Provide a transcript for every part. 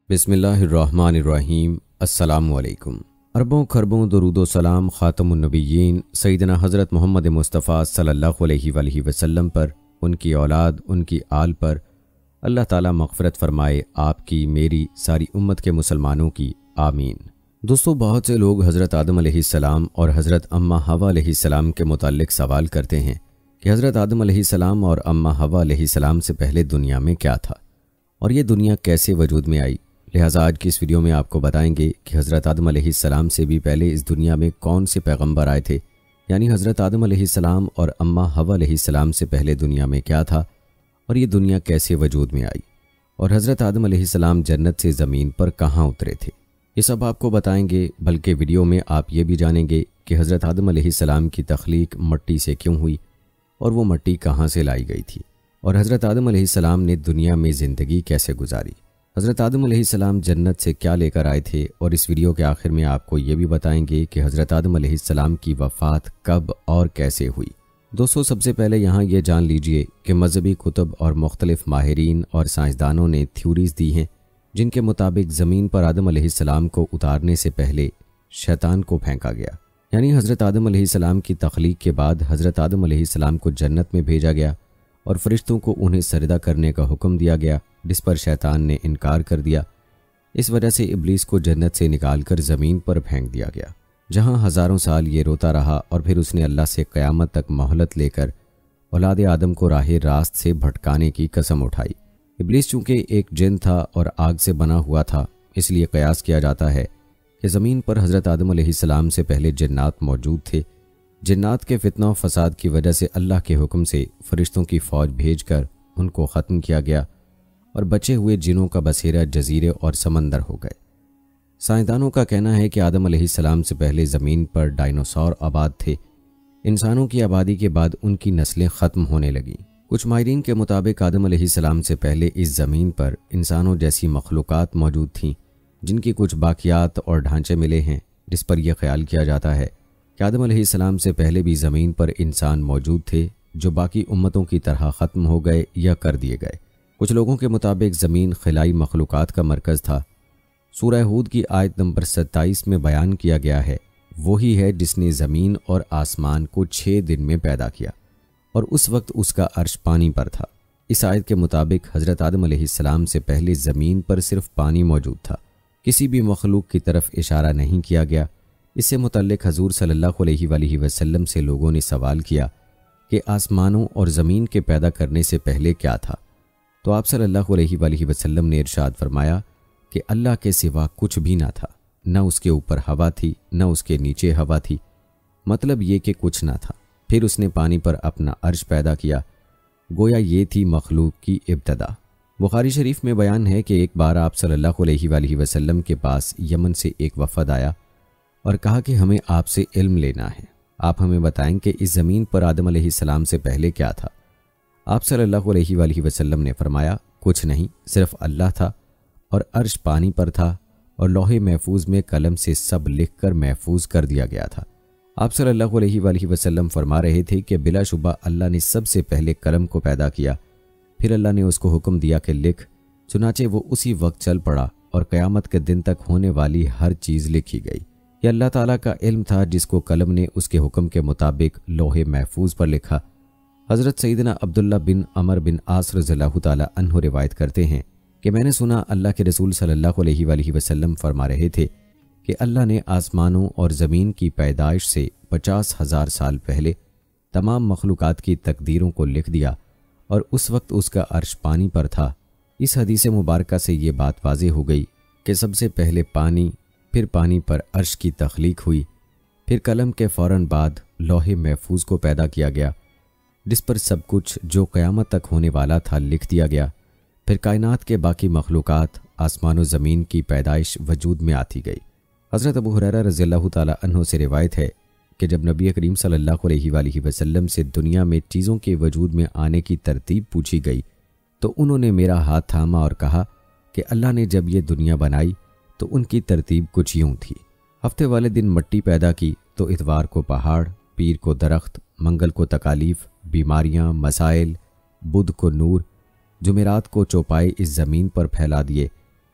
बिस्मिल्लाहिर्रहमानिर्रहीम। अस्सलामु अलैकुम। अरबों खरबों दरूद व सलाम ख़ातमुन्नबिय्यीन सैयदना हज़रत मोहम्मद मुस्तफ़ा सल्लल्लाहु अलैहि वसल्लम पर, उनकी औलाद, उनकी आल पर अल्लाह ताला मग़फ़िरत फ़रमाए, आपकी, मेरी, सारी उम्मत के मुसलमानों की, आमीन। दोस्तों, बहुत से लोग हज़रत आदम अलैहिस्सलाम और हज़रत अम्मा हवा अलैहिस्सलाम के मुताल्लिक़ सवाल करते हैं कि हज़रत आदम अलैहिस्सलाम और अम्मा हवा अलैहिस्सलाम से पहले दुनिया में क्या था और ये दुनिया कैसे वजूद में आई। लिहाजा आज की इस वीडियो में आपको बताएंगे कि हज़रत आदम अलैहिस्सलाम से भी पहले इस दुनिया में कौन से पैगंबर आए थे, यानी हज़रत आदम अलैहिस्सलाम और अम्मा हवा अलैहिस्सलाम से पहले दुनिया में क्या था और ये दुनिया कैसे वजूद में आई, और हज़रत आदम अलैहिस्सलाम जन्नत से ज़मीन पर कहाँ उतरे थे। ये सब आपको बताएंगे, बल्कि वीडियो में आप ये भी जानेंगे कि हज़रत आदम अलैहिस्सलाम की तख्लीक मट्टी से क्यों हुई और वो मट्टी कहाँ से लाई गई थी, और हज़रत आदम अलैहिस्सलाम ने दुनिया में ज़िंदगी कैसे गुजारी। हज़रत आदम अलैहिस्सलाम जन्नत से क्या लेकर आए थे, और इस वीडियो के आखिर में आपको ये भी बताएंगे कि हज़रत आदम अलैहिस्सलाम की वफ़ात कब और कैसे हुई। दोस्तों, सबसे पहले यहाँ ये जान लीजिए कि मजहबी कुतुब और मुख्तलिफ माहिरीन और साइंसदानों ने थ्योरीज़ दी हैं जिनके मुताबिक ज़मीन पर आदम अलैहिस्सलाम को उतारने से पहले शैतान को फेंका गया, यानी हज़रत आदम अलैहिस्सलाम की तख्लीक के बाद हज़रत आदम अलैहिस्सलाम को जन्नत में भेजा गया और फरिश्तों को उन्हें सजदा करने का हुक्म दिया गया, जिस पर शैतान ने इनकार कर दिया। इस वजह से इब्लीस को जन्नत से निकालकर ज़मीन पर फेंक दिया गया, जहां हज़ारों साल ये रोता रहा और फिर उसने अल्लाह से क़यामत तक मोहलत लेकर औलाद आदम को राह रास्त से भटकाने की कसम उठाई। इब्लीस चूँकि एक जिन था और आग से बना हुआ था, इसलिए क़यास किया जाता है कि ज़मीन पर हज़रत आदम अलैहिस्सलाम से पहले जिन्नात मौजूद थे। जिन्नात के फितना और फसाद की वजह से अल्लाह के हुक्म से फ़रिश्तों की फ़ौज भेजकर उनको ख़त्म किया गया और बचे हुए जिनों का बसेरा जजीरे और समंदर हो गए। साइंसदानों का कहना है कि आदम अलैहिस्सलाम से पहले ज़मीन पर डायनासोर आबाद थे। इंसानों की आबादी के बाद उनकी नस्लें ख़त्म होने लगीं। कुछ माहिरीन के मुताबिक आदम अलैहिस्सलाम से पहले इस ज़मीन पर इंसानों जैसी मखलूक़ात मौजूद थीं, जिनकी कुछ बाक़ियात और ढांचे मिले हैं, जिस पर यह ख्याल किया जाता है कि आदम अलैहिस्सलाम से पहले भी ज़मीन पर इंसान मौजूद थे, जो बाकी उम्मतों की तरह ख़त्म हो गए या कर दिए गए। कुछ लोगों के मुताबिक ज़मीन खिलाई मखलूक़ात का मरकज़ था। सूरह हूद की आयत नंबर 27 में बयान किया गया है, वही है जिसने ज़मीन और आसमान को 6 दिन में पैदा किया और उस वक्त उसका अर्श पानी पर था। इस आयत के मुताबिक हज़रत आदम अलैहिस्सलाम से पहले ज़मीन पर सिर्फ पानी मौजूद था, किसी भी मखलूक की तरफ इशारा नहीं किया गया। इससे मुतल्लिक़ हजूर सल्लल्लाहु अलैहि वसल्लम से लोगों ने सवाल किया कि आसमानों और ज़मीन के पैदा करने से पहले क्या था, तो आप सल्लल्लाहु अलैहि वसल्लम ने इरशाद फरमाया कि अल्लाह के सिवा कुछ भी ना था, न उसके ऊपर हवा थी न उसके नीचे हवा थी, मतलब ये कि कुछ ना था। फिर उसने पानी पर अपना अर्श पैदा किया, गोया ये थी मखलूक की इब्तदा। बुखारी शरीफ में बयान है कि एक बार आप सल्लल्लाहु अलैहि वसल्लम के पास यमन से एक वफ़द आया और कहा कि हमें आपसे इल्म लेना है, आप हमें बताएं कि इस ज़मीन पर आदम अलैहिस्सलाम से पहले क्या था। आप सल्लल्लाहु अलैहि वसल्लम ने फरमाया, कुछ नहीं, सिर्फ अल्लाह था और अर्श पानी पर था और लौहे महफूज में कलम से सब लिख कर महफूज कर दिया गया था। आप सल्लल्लाहु अलैहि वसल्लम फरमा रहे थे कि बिलाशुबा अल्लाह ने सबसे पहले कलम को पैदा किया, फिर अल्लाह ने उसको हुक्म दिया कि लिख, चुनाचे वो उसी वक्त चल पड़ा और क़यामत के दिन तक होने वाली हर चीज़ लिखी गई। यह अल्लाह ताला का इल्म था जिसको कलम ने उसके हुक्म के मुताबिक लोहे महफूज पर लिखा। हज़रत सैयदना अब्दुल्ला बिन अमर बिन आस रज़ियल्लाहु ताला अन्हु रिवायत करते हैं कि मैंने सुना अल्लाह के रसूल सल्लल्लाहु अलैहि वसल्लम फरमा रहे थे कि अल्लाह ने आसमानों और ज़मीन की पैदाइश से 50,000 साल पहले तमाम मखलूक़ात की तकदीरों को लिख दिया और उस वक्त उसका अर्श पानी पर था। इस हदीस मुबारका से ये बात वाज़ेह हो गई कि सबसे पहले पानी, फिर पानी पर अर्श की तख्लीक हुई, फिर कलम के फ़ौरन बाद लौहे महफूज को पैदा किया गया, जिस पर सब कुछ जो क़यामत तक होने वाला था लिख दिया गया। फिर कायनात के बाकी मखलूक़ात, आसमान व ज़मीन की पैदाइश वजूद में आती गई। हज़रत अबू हुरैरा रज़ियल्लाहु ताला अन्हु से रिवायत है कि जब नबी करीम सल्लल्लाहु अलैहि वसल्लम से दुनिया में चीज़ों के वजूद में आने की तरतीब पूछी गई तो उन्होंने मेरा हाथ थामा और कहा कि अल्लाह ने जब ये दुनिया बनाई तो उनकी तरतीब कुछ यूँ थी। हफ्ते वाले दिन मिट्टी पैदा की तो इतवार को पहाड़, पीर को दरख्त, मंगल को तकालीफ, बीमारियाँ, मसाइल, बुध को नूर, जुमेरात को चौपाई इस ज़मीन पर फैला दिए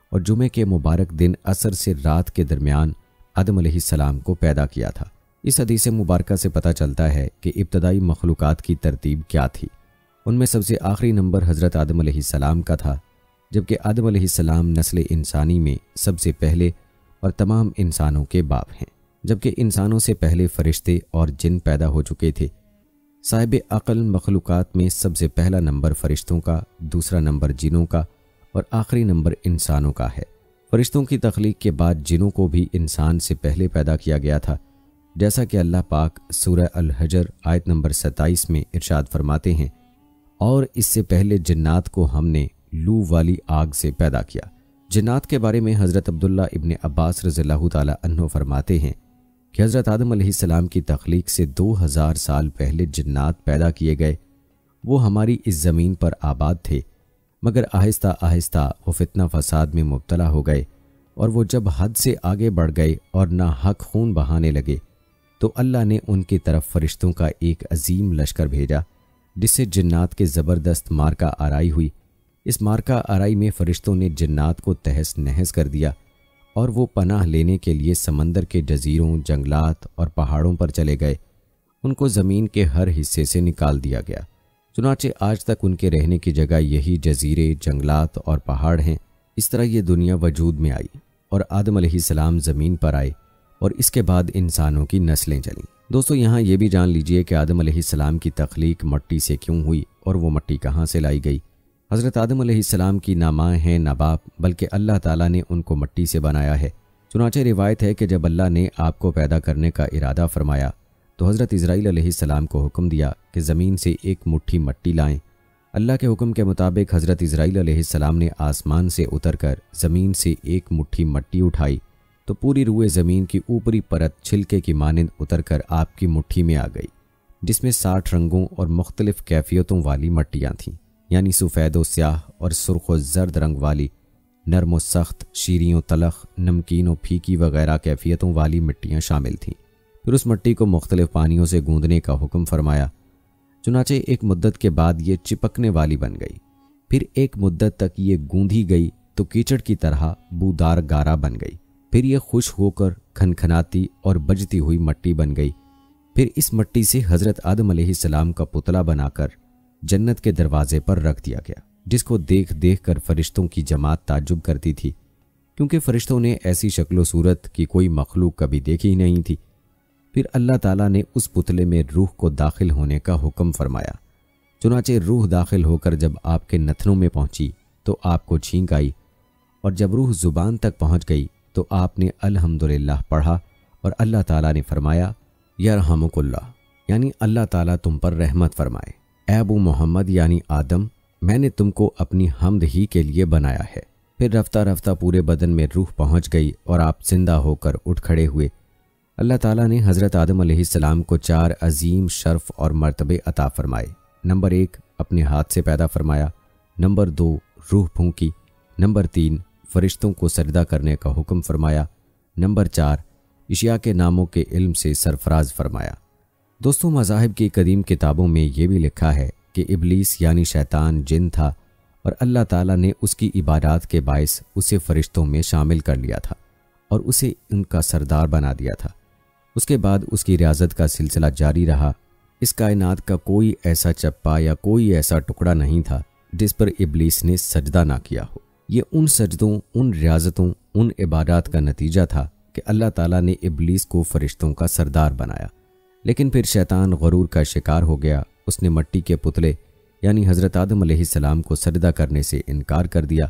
اور جمعے کے مبارک دن عصر سے رات کے درمیان آدم علیہ السلام کو پیدا کیا تھا۔ اس حدیث مبارکہ سے پتہ چلتا ہے کہ ابتدائی مخلوقات کی ترتیب کیا تھی۔ ان میں سب سے آخری نمبر حضرت آدم علیہ السلام کا تھا، جبکہ آدم علیہ السلام نسل انسانی میں سب سے پہلے اور تمام انسانوں کے باپ ہیں، جبکہ انسانوں سے پہلے فرشتے اور جن پیدا ہو چکے تھے۔ صاحب عقل مخلوقات میں سب سے پہلا نمبر فرشتوں کا، دوسرا نمبر جنوں کا اور آخری نمبر انسانوں کا ہے۔ فرشتوں کی تخلیق کے بعد جنوں کو بھی انسان سے پہلے پیدا کیا گیا تھا، جیسا کہ اللہ پاک سورہ الحجر آیت نمبر 27 میں ارشاد فرماتے ہیں، اور اس سے پہلے جنات کو ہم نے لو والی آگ سے پیدا کیا۔ جنات کے بارے میں حضرت عبداللہ ابن عباس رضی اللہ تعالی عنہ فرماتے ہیں کہ حضرت آدم علیہ السلام کی تخلیق سے 2000 سال پہلے جنات پیدا کیے گئے۔ وہ ہماری اس زمین پر آباد تھے، مگر آہستہ آہستہ وہ فتنہ فساد میں مبتلا ہو گئے، اور وہ جب حد سے آگے بڑھ گئے اور ناحق خون بہانے لگے تو اللہ نے ان کی طرف فرشتوں کا ایک عظیم لشکر بھیجا، جس سے جنات کے زبردست مارکہ آرائی ہوئی۔ اس مارکہ آرائی میں فرشتوں نے جنات کو تہس نہس کر دیا، اور وہ پناہ لینے کے لیے سمندر کے جزیروں، جنگلات اور پہاڑوں پر چلے گئے۔ ان کو زمین کے ہر حصے سے نکال دیا گیا، چنانچہ آج تک ان کے رہنے کی جگہ یہی جزیرے، جنگلات اور پہاڑ ہیں۔ اس طرح یہ دنیا وجود میں آئی اور آدم علیہ السلام زمین پر آئے، اور اس کے بعد انسانوں کی نسلیں چلیں۔ دوستو، یہاں یہ بھی جان لیجئے کہ آدم علیہ السلام کی تخلیق مٹی سے کیوں ہوئی اور وہ مٹی کہاں سے لائی گئی۔ حضرت آدم علیہ السلام کی نہ ماں ہیں نہ باپ، بلکہ اللہ تعالیٰ نے ان کو مٹی سے بنایا ہے۔ چنانچہ روایت ہے کہ جب اللہ نے آپ کو پیدا کرنے کا ارادہ فرمایا تو حضرت اسرائیل علیہ السلام کو حکم دیا کہ زمین سے ایک مٹھی مٹی لائیں۔ اللہ کے حکم کے مطابق حضرت اسرائیل علیہ السلام نے آسمان سے اتر کر زمین سے ایک مٹھی مٹی اٹھائی تو پوری روئے زمین کی اوپری پرت چھلکے کی مانند اتر کر آپ کی مٹھی میں آ گئی، جس میں 60 رنگوں اور مختلف کیفیتوں والی مٹیاں تھیں، یعنی سفید و سیاہ اور سرخ و زرد رنگ والی، نرم و سخت، شیریں و تلخ، نمکین و پھیکی وغیرہ کیفیتوں والی مٹیاں شامل تھیں۔ پھر اس مٹی کو مختلف پانیوں سے گوندنے کا حکم فرمایا، چنانچہ ایک مدت کے بعد یہ چپکنے والی بن گئی۔ پھر ایک مدت تک یہ گوندھی گئی تو کیچڑ کی طرح بودار گارا بن گئی۔ پھر یہ خشک ہو کر کھنکھناتی اور بجتی ہوئی مٹی بن گئی۔ پھر اس مٹی سے حضرت آدم علیہ السلام کا پتلا بنا کر جنت کے دروازے پر رکھ دیا گیا، جس کو دیکھ دیکھ کر فرشتوں کی جماعت تعجب کرتی تھی، کیونکہ فرشتوں نے ایسی شکل و صورت کی کوئی مخلوق کبھی دیکھی ہی نہیں تھی۔ پھر اللہ تعالیٰ نے اس پتلے میں روح کو داخل ہونے کا حکم فرمایا، چنانچہ روح داخل ہو کر جب آپ کے نتنوں میں پہنچی تو آپ کو چھینک آئی، اور جب روح زبان تک پہنچ گئی تو آپ نے الحمدللہ پڑھا، اور اللہ تعالیٰ نے فرمایا یرحمک اللہ، یعنی اللہ تعالیٰ تم پر رحمت فرمائے۔ اے ابو محمد یعنی آدم، میں نے تم کو اپنی حمد ہی کے لیے بنایا ہے۔ پھر رفتہ رفتہ پورے بدن میں روح پہنچ گئی اور آپ زندہ ہو کر اٹھ کھڑے ہوئے۔ اللہ تعالیٰ نے حضرت آدم علیہ السلام کو 4 عظیم شرف اور مرتبے عطا فرمائے۔ نمبر 1 اپنے ہاتھ سے پیدا فرمایا، نمبر 2 روح پھونکی، نمبر 3 فرشتوں کو سجدہ کرنے کا حکم فرمایا، نمبر 4 اشیاء کے ناموں کے علم سے سرفراز فرمایا۔ دوستوں، مذاہب کی قدیم کتابوں میں یہ بھی لکھا ہے کہ ابلیس یعنی شیطان جن تھا، اور اللہ تعالیٰ نے اس کی عبادات کے باعث اسے فرشتوں میں شامل کر لیا تھا اور اسے ان کا سردار بنا دیا تھا۔ اس کے بعد اس کی ریاضت کا سلسلہ جاری رہا۔ اس کائنات کا کوئی ایسا چپا یا کوئی ایسا ٹکڑا نہیں تھا جس پر ابلیس نے سجدہ نہ کیا ہو۔ یہ ان سجدوں، ان ریاضتوں، ان عبادات کا نتیجہ تھا کہ اللہ تعالیٰ نے ابلیس کو فرشتوں کا سردار بنایا۔ لیکن پھر شیطان غرور کا شکار ہو گیا۔ اس نے مٹی کے پتلے یعنی حضرت آدم علیہ السلام کو سجدہ کرنے سے انکار کر دیا۔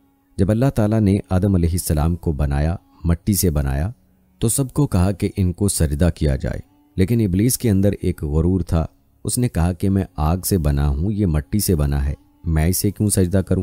جب اللہ تعالیٰ نے آدم علیہ السلام کو بنایا، مٹی سے بنایا، تو سب کو کہا کہ ان کو سجدہ کیا جائے، لیکن ابلیس کے اندر ایک غرور تھا۔ اس نے کہا کہ میں آگ سے بنا ہوں، یہ مٹی سے بنا ہے، میں اسے کیوں سجدہ کروں؟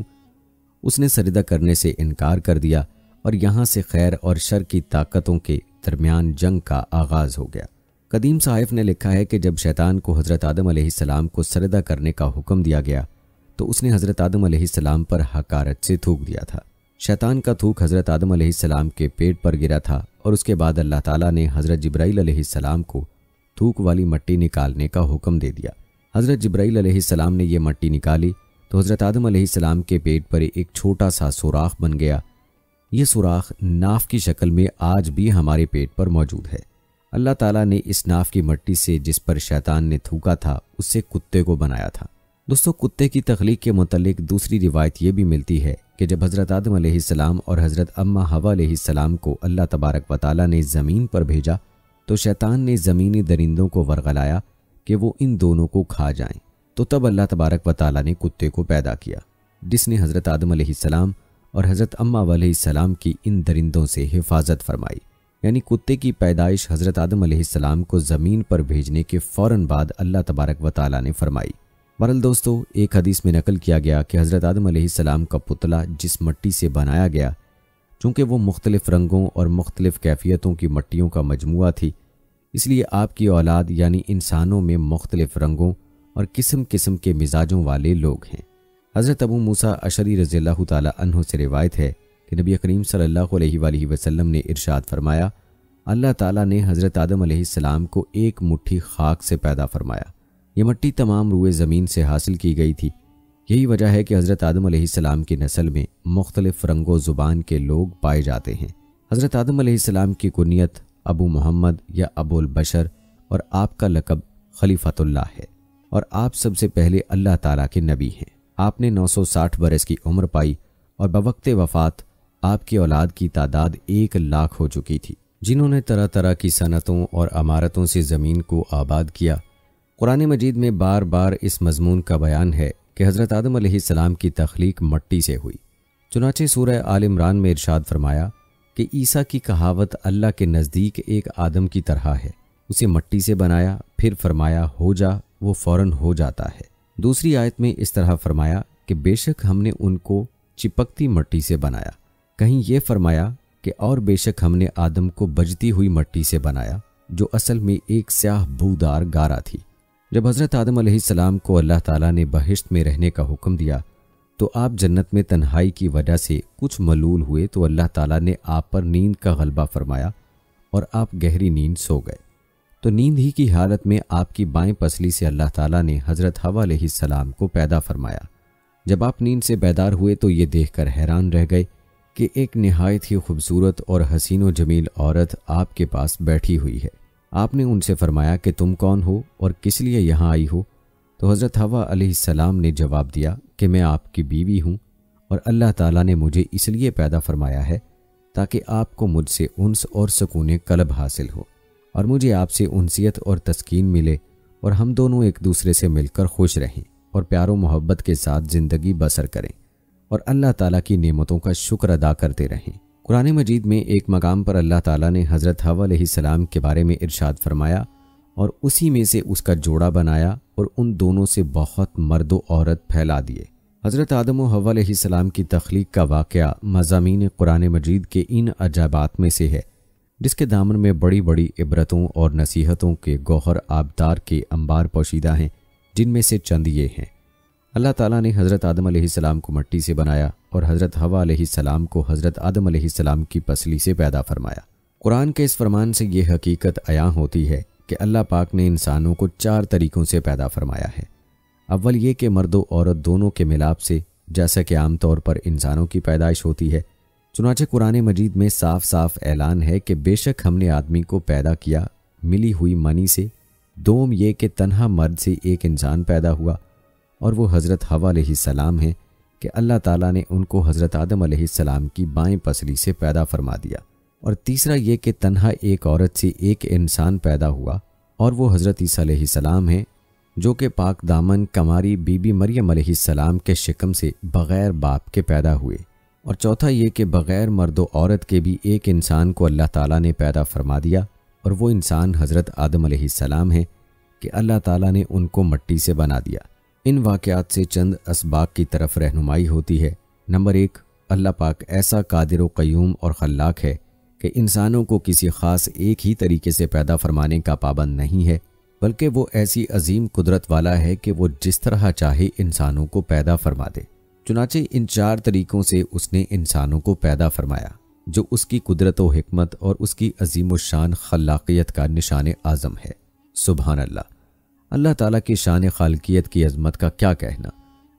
اس نے سجدہ کرنے سے انکار کر دیا، اور یہاں سے خیر اور شر کی طاقتوں کے درمیان جنگ کا آغاز ہو گیا۔ قدیم صحائف نے لکھا ہے کہ جب شیطان کو حضرت آدم علیہ السلام کو سجدہ کرنے کا حکم دیا گیا تو اس نے حضرت آدم علیہ السلام پر حقارت سے تھوک دیا تھا۔ شیطان کا تھوک حضرت آدم علیہ السلام کے پیٹ پر گرا تھا، اور اس کے بعد اللہ تعالیٰ نے حضرت جبرائیل علیہ السلام کو تھوک والی مٹی نکالنے کا حکم دے دیا۔ حضرت جبرائیل علیہ السلام نے یہ مٹی نکالی تو حضرت آدم علیہ السلام کے پیٹ پر ایک چھوٹا سا سوراخ بن گیا۔ یہ سوراخ ناف کی شکل میں آج بھی ہمارے پیٹ پر موجود ہے۔ اللہ تعالیٰ نے اس ناف کی مٹی سے جس پر شیطان نے تھوکا تھا اس سے کتے کو بنایا تھا۔ دوستو، کتے کی تخلیق کے متعلق دوسری روایت یہ بھی ملتی ہے کہ جب حضرت آدم علیہ السلام اور حضرت اماں حوا علیہ السلام کو اللہ تبارک و تعالیٰ نے زمین پر بھیجا تو شیطان نے زمینی درندوں کو ورغلایا کہ وہ ان دونوں کو کھا جائیں، تو تب اللہ تبارک و تعالیٰ نے کتے کو پیدا کیا، جس نے حضرت آدم علیہ السلام اور حضرت اماں علیہ السلام کی ان درندوں سے حفاظت فرمائی۔ یعنی کتے کی پیدائش حضرت آدم علیہ السلام کو زمین پر بھیجنے کے فوراً بعد اللہ تبارک و تعالیٰ نے فرمائی۔ بہرحال دوستو، ایک حدیث میں نقل کیا گیا کہ حضرت آدم علیہ السلام کا پتلا جس مٹی سے بنایا گیا، چونکہ وہ مختلف رنگوں اور مختلف کیفیتوں کی مٹیوں کا مجموعہ تھی، اس لیے آپ کی اولاد یعنی انسانوں میں مختلف رنگوں اور قسم قسم کے مزاجوں والے لوگ ہیں۔ حضرت ابو موسیٰ اشعری رضی اللہ تعالی عنہ سے روایت ہے کہ نبی کریم صلی اللہ علیہ وآلہ وسلم نے ارشاد فرمایا، اللہ تعالیٰ نے حضرت آدم علیہ السلام کو ایک مٹھی خاک سے پیدا فرمایا۔ یہ مٹی تمام روئے زمین سے حاصل کی گئی تھی۔ یہی وجہ ہے کہ حضرت آدم علیہ السلام کی نسل میں مختلف رنگ و زبان کے لوگ پائے جاتے ہیں۔ حضرت آدم علیہ السلام کی کنیت ابو محمد یا ابو البشر اور آپ کا لقب خلیفۃ اللہ ہے، اور آپ سب سے پہلے اللہ تعالیٰ کے نبی ہیں۔ آپ نے 960 برس کی عمر پائی اور بوقت وفات آپ کی اولاد کی تعداد 1 لاکھ ہو چکی تھی، جنہوں نے طرح طرح کی صنعتوں اور عمارتوں سے زمین کو آباد کیا۔ قرآن مجید میں بار بار اس مضمون کا بیان ہے کہ حضرت آدم علیہ السلام کی تخلیق مٹی سے ہوئی۔ چنانچہ سورہ آل عمران میں ارشاد فرمایا کہ عیسیٰ کی کہاوت اللہ کے نزدیک ایک آدم کی طرح ہے، اسے مٹی سے بنایا، پھر فرمایا ہو جا، وہ فوراً ہو جاتا ہے۔ دوسری آیت میں اس طرح فرمایا کہ بے شک ہم نے ان کو چپکتی مٹی سے بنایا۔ کہیں یہ فرمایا کہ اور بے شک ہم نے آدم کو بجتی ہوئی مٹی سے بنایا، جو اصل میں ایک سیاہ بودار گارا تھی۔ جب حضرت آدم علیہ السلام کو اللہ تعالیٰ نے بہشت میں رہنے کا حکم دیا تو آپ جنت میں تنہائی کی وجہ سے کچھ ملول ہوئے، تو اللہ تعالیٰ نے آپ پر نیند کا غلبہ فرمایا اور آپ گہری نیند سو گئے۔ تو نیند ہی کی حالت میں آپ کی بائیں پسلی سے اللہ تعالیٰ نے حضرت حوا علیہ السلام کو پیدا فرمایا۔ جب آپ نیند سے بیدار ہوئے تو یہ دیکھ کر حیران رہ گئے کہ ایک نہایت ہی خوبصورت اور حسین و جمیل عورت آپ کے پاس بیٹھی ہوئی ہے۔ آپ نے ان سے فرمایا کہ تم کون ہو اور کس لیے یہاں آئی ہو؟ تو حضرت حوا علیہ السلام نے جواب دیا کہ میں آپ کی بیوی ہوں، اور اللہ تعالیٰ نے مجھے اس لیے پیدا فرمایا ہے تاکہ آپ کو مجھ سے انس اور سکون قلب حاصل ہو، اور مجھے آپ سے انسیت اور تسکین ملے، اور ہم دونوں ایک دوسرے سے مل کر خوش رہیں اور پیار و محبت کے ساتھ زندگی بسر کریں، اور اللہ تعالیٰ کی نعمتوں کا شکر ادا کرتے رہیں۔ قرآن مجید میں ایک مقام پر اللہ تعالیٰ نے حضرت حوا علیہ السلام کے بارے میں ارشاد فرمایا، اور اسی میں سے اس کا جوڑا بنایا اور ان دونوں سے بہت مرد و عورت پھیلا دیے۔ حضرت آدم و حوا علیہ السلام کی تخلیق کا واقعہ مضامین قرآن مجید کے ان عجائبات میں سے ہے جس کے دامن میں بڑی بڑی عبرتوں اور نصیحتوں کے گوہر آبدار کے انبار پوشیدہ ہیں، جن میں سے چند یہ ہیں۔ اللہ تعالیٰ نے حضرت آدم علیہ السلام کو مٹی سے بنایا اور حضرت حوا علیہ السلام کو حضرت آدم علیہ السلام کی پسلی سے پیدا فرمایا۔ قرآن کے اس فرمان سے یہ حقیقت عیاں ہوتی ہے کہ اللہ پاک نے انسانوں کو 4 طریقوں سے پیدا فرمایا ہے۔ اول یہ کہ مرد و عورت دونوں کے ملاپ سے، جیسا کہ عام طور پر انسانوں کی پیدائش ہوتی ہے، چنانچہ قرآن مجید میں صاف صاف اعلان ہے کہ بے شک ہم نے آدمی کو پیدا کیا ملی ہوئی منی سے۔ دوم یہ کہ تنہا مرد سے ایک انسان پیدا ہوا، اور وہ حضرت حوا علیہ السلام ہیں کہ اللہ تعالیٰ نے ان کو حضرت آدم علیہ السلام کی بائیں پسلی سے پیدا فرما دیا۔ اور تیسرا یہ کہ تنہا ایک عورت سے ایک انسان پیدا ہوا، اور وہ حضرت عیسیٰ علیہ السلام ہیں جو کہ پاک دامن کماری بی بی مریم علیہ السلام کے شکم سے بغیر باپ کے پیدا ہوئے۔ اور چوتھا یہ کہ بغیر مرد و عورت کے بھی ایک انسان کو اللہ تعالیٰ نے پیدا فرما دیا، اور وہ انسان حضرت آدم علیہ السلام ہیں کہ اللہ تعالیٰ نے ان کو مٹی سے بنا دیا۔ ان واقعات سے چند اسباق کی طرف رہنمائی ہوتی ہے۔ نمبر 1، اللہ پاک ایسا قادر و قیوم اور خلاق ہے کہ انسانوں کو کسی خاص ایک ہی طریقے سے پیدا فرمانے کا پابند نہیں ہے، بلکہ وہ ایسی عظیم قدرت والا ہے کہ وہ جس طرح چاہے انسانوں کو پیدا فرما دے۔ چنانچہ ان 4 طریقوں سے اس نے انسانوں کو پیدا فرمایا، جو اس کی قدرت و حکمت اور اس کی عظیم الشان خلاقیت کا نشان اعظم ہے۔ سبحان اللہ! اللہ تعالیٰ کی شان خالقیت کی عظمت کا کیا کہنا۔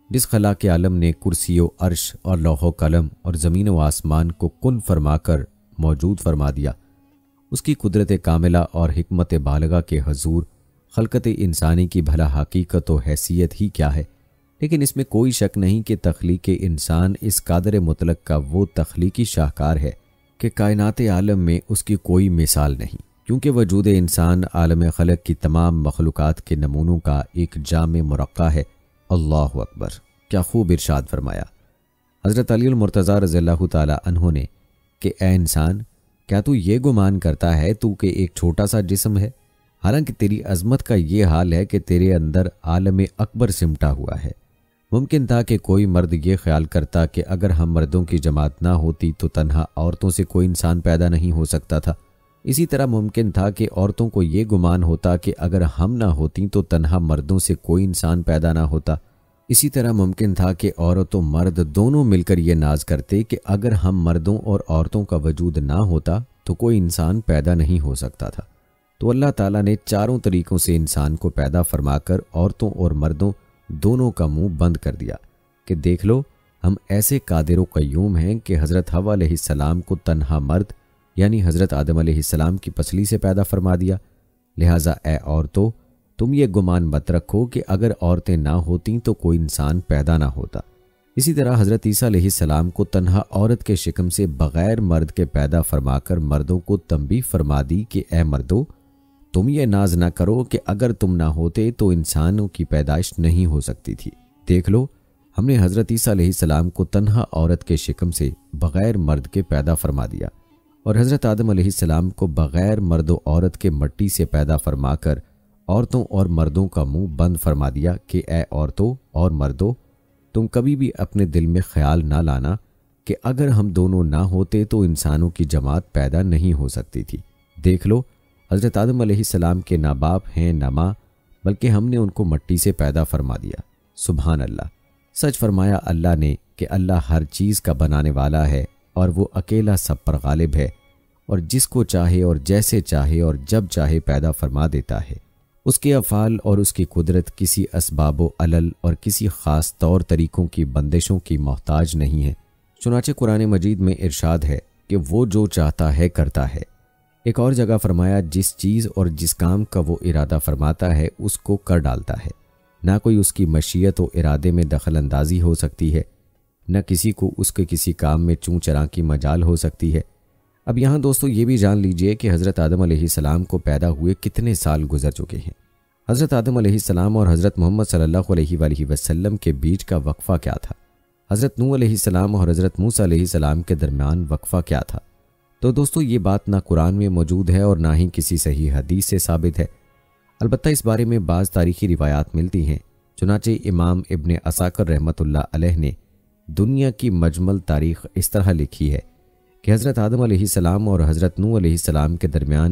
جس خلا کے عالم نے کرسی و عرش اور لوح و قلم اور زمین و آسمان کو کن فرما کر موجود فرما دیا، اس کی قدرت کاملہ اور حکمت بالغہ کے حضور خلقت انسانی کی بھلا حقیقت و حیثیت ہی کیا ہے۔ لیکن اس میں کوئی شک نہیں کہ تخلیق انسان اس قادر مطلق کا وہ تخلیقی شاہکار ہے کہ کائنات عالم میں اس کی کوئی مثال نہیں، کیونکہ وجود انسان عالم خلق کی تمام مخلوقات کے نمونوں کا ایک جامع مرقع ہے۔ اللہ اکبر! کیا خوب ارشاد فرمایا حضرت علی المرتضیٰ رضی اللہ تعالی عنہ نے کہ اے انسان، کیا تو یہ گمان کرتا ہے تو کہ ایک چھوٹا سا جسم ہے، حالانکہ تیری عظمت کا یہ حال ہے کہ تیرے اندر عالم اکبر سمٹا ہوا ہے۔ ممکن تھا کہ کوئی مرد یہ خیال کرتا کہ اگر ہم مردوں کی جماعت نہ ہوتی تو تنہا عورتوں سے کوئی انسان پیدا نہیں ہو سکتا تھا۔ اسی طرح ممکن تھا کہ عورتوں کو یہ گمان ہوتا کہ اگر ہم نہ ہوتیں تو تنہا مردوں سے کوئی انسان پیدا نہ ہوتا۔ اسی طرح ممکن تھا کہ عورت و مرد دونوں مل کر یہ ناز کرتے کہ اگر ہم مردوں اور عورتوں کا وجود نہ ہوتا تو کوئی انسان پیدا نہیں ہو سکتا تھا۔ تو اللہ تعالیٰ نے چاروں طریقوں سے انسان کو پیدا فرما کر عورتوں اور مردوں دونوں کا منہ بند کر دیا کہ دیکھ لو، ہم ایسے قادر و قیوم ہیں کہ حضرت حوا علیہ السلام کو تنہا مرد یعنی حضرت آدم علیہ السلام کی پسلی سے پیدا فرما دیا۔ لہٰذا اے عورتوں، تم یہ گمان مت رکھو کہ اگر عورتیں نہ ہوتیں تو کوئی انسان پیدا نہ ہوتا۔ اسی طرح حضرت عیسیٰ علیہ السلام کو تنہا عورت کے شکم سے بغیر مرد کے پیدا فرما کر مردوں کو تنبیہ فرما دی کہ اے مردو، تم یہ ناز نہ کرو کہ اگر تم نہ ہوتے تو انسانوں کی پیدائش نہیں ہو سکتی تھی۔ دیکھ لو، ہم نے حضرت عیسیٰ علیہ السلام کو تنہا عورت کے شکم سے بغیر مرد کے پیدا فرما دیا، اور حضرت آدم علیہ السلام کو بغیر مرد و عورت کے مٹی سے پیدا فرما کر عورتوں اور مردوں کا منہ بند فرما دیا کہ اے عورتوں اور مردوں، تم کبھی بھی اپنے دل میں خیال نہ لانا کہ اگر ہم دونوں نہ ہوتے تو انسانوں کی جماعت پیدا نہیں ہو سکتی تھی۔ دیکھ لو، حضرت آدم علیہ السلام کے نہ باپ ہیں نہ ماں، بلکہ ہم نے ان کو مٹی سے پیدا فرما دیا۔ سبحان اللہ! سچ فرمایا اللہ نے کہ اللہ ہر چیز کا بنانے والا ہے اور وہ اکیلا سب پر غالب ہے، اور جس کو چاہے اور جیسے چاہے اور جب چاہے پیدا فرما دیتا ہے۔ اس کے افعال اور اس کی قدرت کسی اسباب و علل اور کسی خاص طور طریقوں کی بندشوں کی محتاج نہیں ہے۔ چنانچہ قرآن مجید میں ارشاد ہے کہ وہ جو چاہتا ہے کرتا ہے۔ ایک اور جگہ فرمایا جس چیز اور جس کام کا وہ ارادہ فرماتا ہے اس کو کر ڈالتا ہے، نہ کوئی اس کی مشیت و ارادے میں دخل اندازی ہو سکتی ہے، نہ کسی کو اس کے کسی کام میں چوں چراں کی مجال ہو سکتی ہے۔ اب یہاں دوستو یہ بھی جان لیجئے کہ حضرت آدم علیہ السلام کو پیدا ہوئے کتنے سال گزر چکے ہیں۔ حضرت آدم علیہ السلام اور حضرت محمد صلی اللہ علیہ وآلہ وسلم کے بیچ کا وقفہ کیا تھا؟ حضرت نوح علیہ السلام اور حضرت موسیٰ علیہ السلام کے درمیان وقفہ کیا تھا؟ تو دوستو یہ بات نہ قرآن میں موجود ہے اور نہ ہی کسی صحیح حدیث سے ثابت ہے۔ البتہ اس بارے میں بعض تاریخی روایات ملتی ہیں۔ چنانچہ امام ابن عساکر رحمۃ اللہ علیہ نے دنیا کی مجمل تاریخ اس طرح لکھی ہے کہ حضرت آدم علیہ السلام اور حضرت نوح علیہ السلام کے درمیان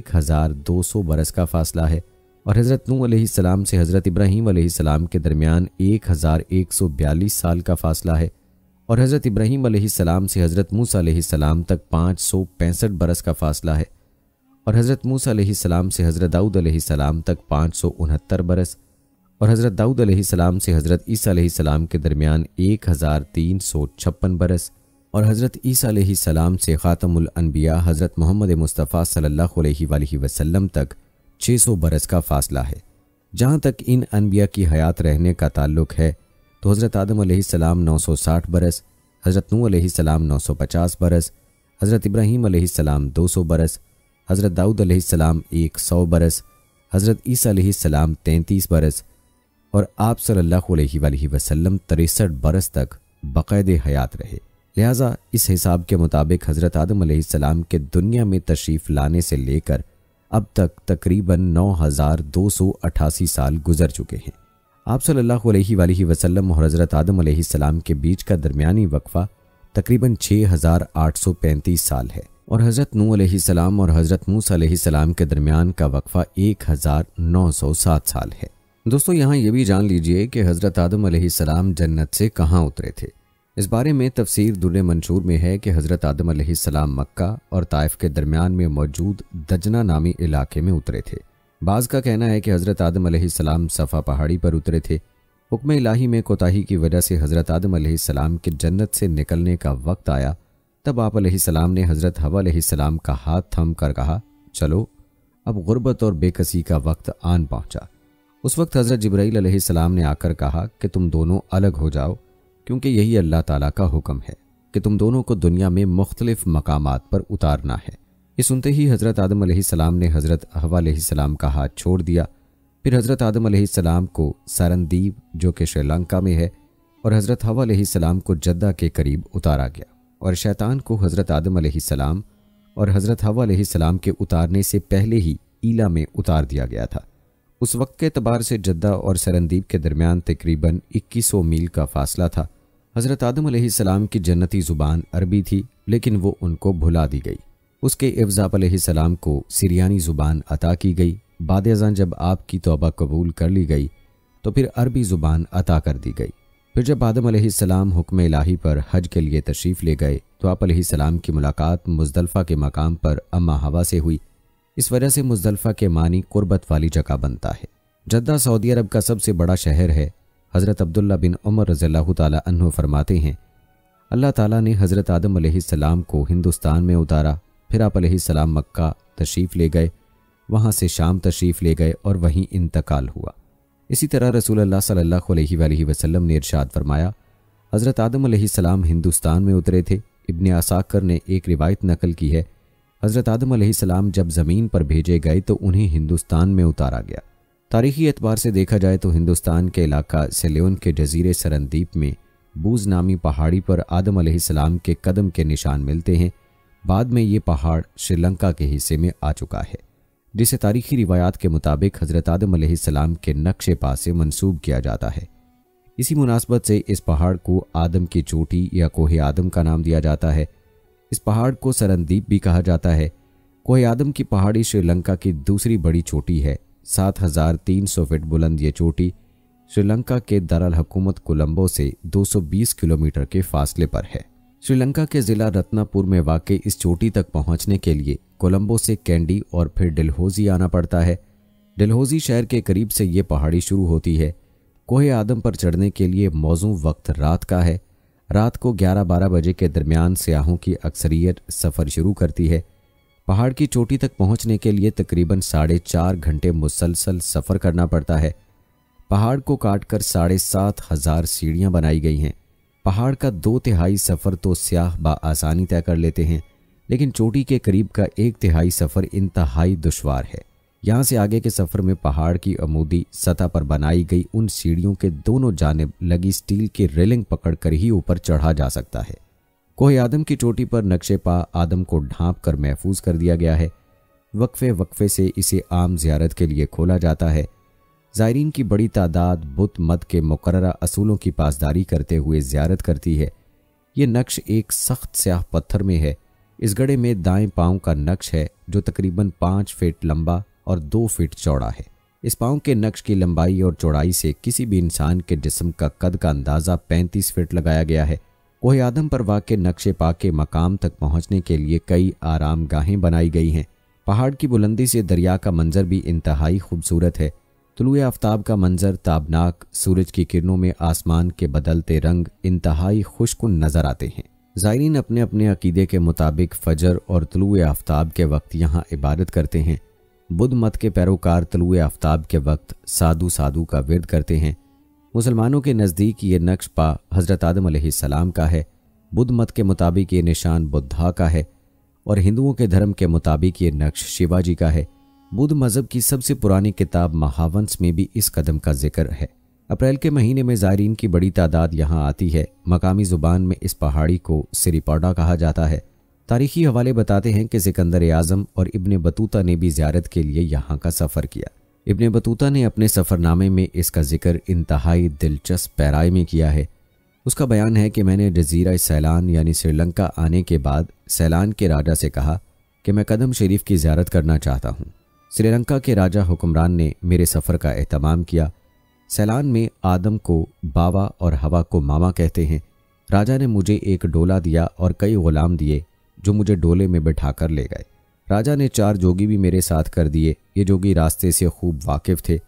1200 برس کا فاصلہ ہے، اور حضرت نوح علیہ السلام سے حضرت ابراہیم علیہ السلام کے درمیان 1142 سال کا فاصلہ ہے، اور حضرت ابراہیم علیہ السلام سے حضرت موسیٰ علیہ السلام تک 565 برس کا فاصلہ ہے، اور حضرت موسیٰ علیہ السلام سے حضرت داؤد علیہ السلام تک 569 برس، اور حضرت داؤد علیہ السلام سے حضرت عیسیٰ علیہ السلام کے درمیان 1356 برس، اور حضرت عیسیٰ علیہ السلام سے خاتم الانبیاء حضرت محمد مصطفیٰ صلی اللہ علیہ وآلہ وسلم تک 600 برس کا فاصلہ ہے۔ جہاں تک ان انبیاء کی حیات رہنے کا تعلق ہے تو حضرت آدم علیہ السلام 960 برس، حضرت نوح علیہ السلام 950 برس، حضرت ابراہیم علیہ السلام 200 برس، حضرت داؤد علیہ السلام 100 برس، حضرت عیسیٰ علیہ السلام 33 برس، اور آپ صلی اللہ علیہ وآلہ وسلم 63 برس تک باقاعد حیات رہے۔ لہٰذا اس حساب کے مطابق حضرت آدم علیہ السلام کے دنیا میں تشریف لانے سے لے کر اب تک تقریباً 9288 سال گزر چکے ہیں۔ آپ صلی اللہ علیہ وآلہ وسلم اور حضرت آدم علیہ السلام کے بیچ کا درمیانی وقفہ تقریباً 6835 سال ہے، اور حضرت نوح علیہ السلام اور حضرت موسیٰ علیہ السلام کے درمیان کا وقفہ 1907 سال ہے۔ دوستو یہاں یہ بھی جان لیجئے کہ حضرت آدم علیہ السلام جنت سے کہاں اترے تھے۔ اس بارے میں تفسیر در منشور میں ہے کہ حضرت آدم علیہ السلام مکہ اور طائف کے درمیان میں موجود دجنہ نامی علاقے میں اترے تھے۔ بعض کا کہنا ہے کہ حضرت آدم علیہ السلام صفا پہاڑی پر اترے تھے، हुक्म इलाही में कोताही की वजह से हज़रत आदम अलैहिस्सलाम के जन्नत से निकलने का वक्त आया, तब आप अलैहिस्सलाम ने हज़रत हवा अलैहिस्सलाम का हाथ थम कर कहा, चलो अब गुर्बत और बेकसी का वक्त आन पहुंचा। उस वक्त हज़रत जिब्राईल अलैहिस्सलाम ने आकर कहा कि तुम दोनों अलग हो जाओ, क्योंकि यही अल्लाह ताला का हुक्म है कि तुम दोनों को दुनिया में मुख्तलिफ मकामात पर उतारना है। ये सुनते ही हज़रत आदम अलैहिस्सलाम ने हज़रत हवा अलैहिस्सलाम का हाथ छोड़ दिया। फिर हज़रत आदम अलैहिस्सलाम को सरनदीप जो कि श्रीलंका में है और हज़रत हवा अलैहिस्सलाम को जद्दा के करीब उतारा गया, और शैतान को हज़रत आदम अलैहिस्सलाम और हज़रत हवा अलैहिस्सलाम के उतारने से पहले ही ईला में उतार दिया गया था। उस वक्त के एतबार से जद्दा और सरनदीप के दरमियान तकरीबन 2100 मील का फासला था। हज़रत आदम अलैहिस्सलाम की जन्नती ज़ुबान अरबी थी, लेकिन वो उनको भुला दी गई। उसके एवज़ आप अलैहिस्सलाम को सिरियानी ज़ुबान अता की गई। बाद अज़ां जब आपकी तौबा कबूल कर ली गई तो फिर अरबी ज़ुबान अता कर दी गई। फिर जब आदम अलैहिस्सलाम हुक्म इलाही पर हज के लिए तशरीफ़ ले गए तो आप अलैहिस्सलाम की मुलाकात मुज़दलिफ़ा के मकाम पर अम्मा हवा से हुई। इस वजह से मुज़दलिफ़ा के मानी कुर्बत वाली जगह बनता है। जद्दा सऊदी अरब का सबसे बड़ा शहर है। हज़रत अब्दुल्ला बिन उमर रज़ियल्लाहु ताला अन्हु फरमाते हैं, अल्लाह ताला ने हज़रत आदम अलैहिस्सलाम को हिंदुस्तान में उतारा, फिर आप अलैहिस्सलाम मक्का तशरीफ़ ले गए, वहाँ से शाम तशरीफ़ ले गए और वहीं इंतकाल हुआ। इसी तरह रसूलुल्लाह सल्लल्लाहु अलैहि वसल्लम ने इरशाद फरमाया, हज़रत आदम अलैहिस्सलाम हिंदुस्तान में उतरे थे। इब्ने असाकिर ने एक रिवायत नकल की है, हज़रत आदम अलैहिस्सलाम जब ज़मीन पर भेजे गए तो उन्हें हिंदुस्तान में उतारा गया। तारीख़ी एतबार से देखा जाए तो हिंदुस्तान के इलाका सेलेन के जजीरे सरनदीप में बूज़ नामी पहाड़ी पर आदम अलैहिस्सलाम के कदम के निशान मिलते हैं। बाद में ये पहाड़ श्रीलंका के हिस्से में आ चुका है, जिसे तारीख़ी रिवायात के मुताबिक हज़रत आदम अलैहिस्सलाम के नक्शे पा से मंसूब किया जाता है। इसी मुनासबत से इस पहाड़ को आदम की चोटी या कोहे आदम का नाम दिया जाता है। इस पहाड़ को सरनदीप भी कहा जाता है। कोहे आदम की पहाड़ी श्रीलंका की दूसरी बड़ी चोटी है। 7300 फीट बुलंद ये चोटी श्रीलंका के दारुल हुकूमत कोलंबो से 220 किलोमीटर के फासले पर है। श्रीलंका के ज़िला रत्नापुर में वाक़ई इस चोटी तक पहुंचने के लिए कोलंबो से कैंडी और फिर डलहौजी आना पड़ता है। डलहौजी शहर के करीब से ये पहाड़ी शुरू होती है। कोहे आदम पर चढ़ने के लिए मौजूद वक्त रात का है। रात को 11-12 बजे के दरमियान सयाहों की अक्सरियत सफ़र शुरू करती है। पहाड़ की चोटी तक पहुंचने के लिए तकरीबन 4.5 घंटे मुसलसल सफ़र करना पड़ता है। पहाड़ को काटकर 7,500 सीढ़ियाँ बनाई गई हैं। पहाड़ का 2/3 सफ़र तो स्याह आसानी तय कर लेते हैं, लेकिन चोटी के करीब का 1/3 सफ़र इंतहाई दुश्वार है। यहाँ से आगे के सफ़र में पहाड़ की अमूदी सतह पर बनाई गई उन सीढ़ियों के दोनों जानिब लगी स्टील की रेलिंग पकड़कर ही ऊपर चढ़ा जा सकता है। कोहे आदम की चोटी पर नक्शे पा आदम को ढांप कर महफूज कर दिया गया है। वक्फे वक्फे से इसे आम ज़ियारत के लिए खोला जाता है। ज़ायरीन की बड़ी तादाद बुत मत के मुकर्ररा असूलों की पासदारी करते हुए ज़ियारत करती है। ये नक्श एक सख्त स्याह पत्थर में है। इस गड्ढे में दाएं पाँव का नक्श है जो तकरीबन 5 फीट लंबा और 2 फीट चौड़ा है। इस पाँव के नक्श की लंबाई और चौड़ाई से किसी भी इंसान के जिस्म का कद का अंदाज़ा 35 फीट लगाया गया है। कोहे आदम पर वाक़े नक्शे पा के मकाम तक पहुँचने के लिए कई आराम गाहें बनाई गई हैं। पहाड़ की बुलंदी से दरिया का मंजर भी इंतहाई खूबसूरत है। तुलुए आफ्ताब का मंजर ताबनाक, सूरज की किरणों में आसमान के बदलते रंग इंतहाई खुशकुन नज़र आते हैं। ज़ायरीन अपने अपने अकीदे के मुताबिक फ़जर और तुलुए आफ्ताब के वक्त यहाँ इबादत करते हैं। बुद्ध मत के पैरोकार तुलुए आफ्ताब के वक्त साधु साधु का विरद करते हैं। मुसलमानों के नज़दीक ये नक्श पा हज़रत आदम अलैहिस्सलाम का है। बुद्ध मत के मुताबिक ये निशान बुद्धा का है और हिंदुओं के धर्म के मुताबिक ये नक्श शिवाजी का है। बुद्ध मज़हब की सबसे पुरानी किताब महावंस में भी इस कदम का जिक्र है। अप्रैल के महीने में ज़ायरीन की बड़ी तादाद यहाँ आती है। मकामी ज़ुबान में इस पहाड़ी को सिरिपाडा कहा जाता है। तारीख़ी हवाले बताते हैं कि सिकंदर आज़म और इब्ने बतूता ने भी ज़ियारत के लिए यहाँ का सफ़र किया। इब्ने बतूता ने अपने सफ़रनामे में इसका जिक्र इंतहाई दिलचस्प पैराए में किया है। उसका बयान है कि मैंने जज़ीरा सैलान यानी श्रीलंका आने के बाद सैलान के राजा से कहा कि मैं कदम शरीफ की ज़ियारत करना चाहता हूँ। श्रीलंका के राजा हुक्मरान ने मेरे सफ़र का एहतमाम किया। सैलान में आदम को बाबा और हवा को मामा कहते हैं। राजा ने मुझे एक डोला दिया और कई गुलाम दिए जो मुझे डोले में बिठा कर ले गए। राजा ने 4 जोगी भी मेरे साथ कर दिए। ये जोगी रास्ते से खूब वाकिफ़ थे।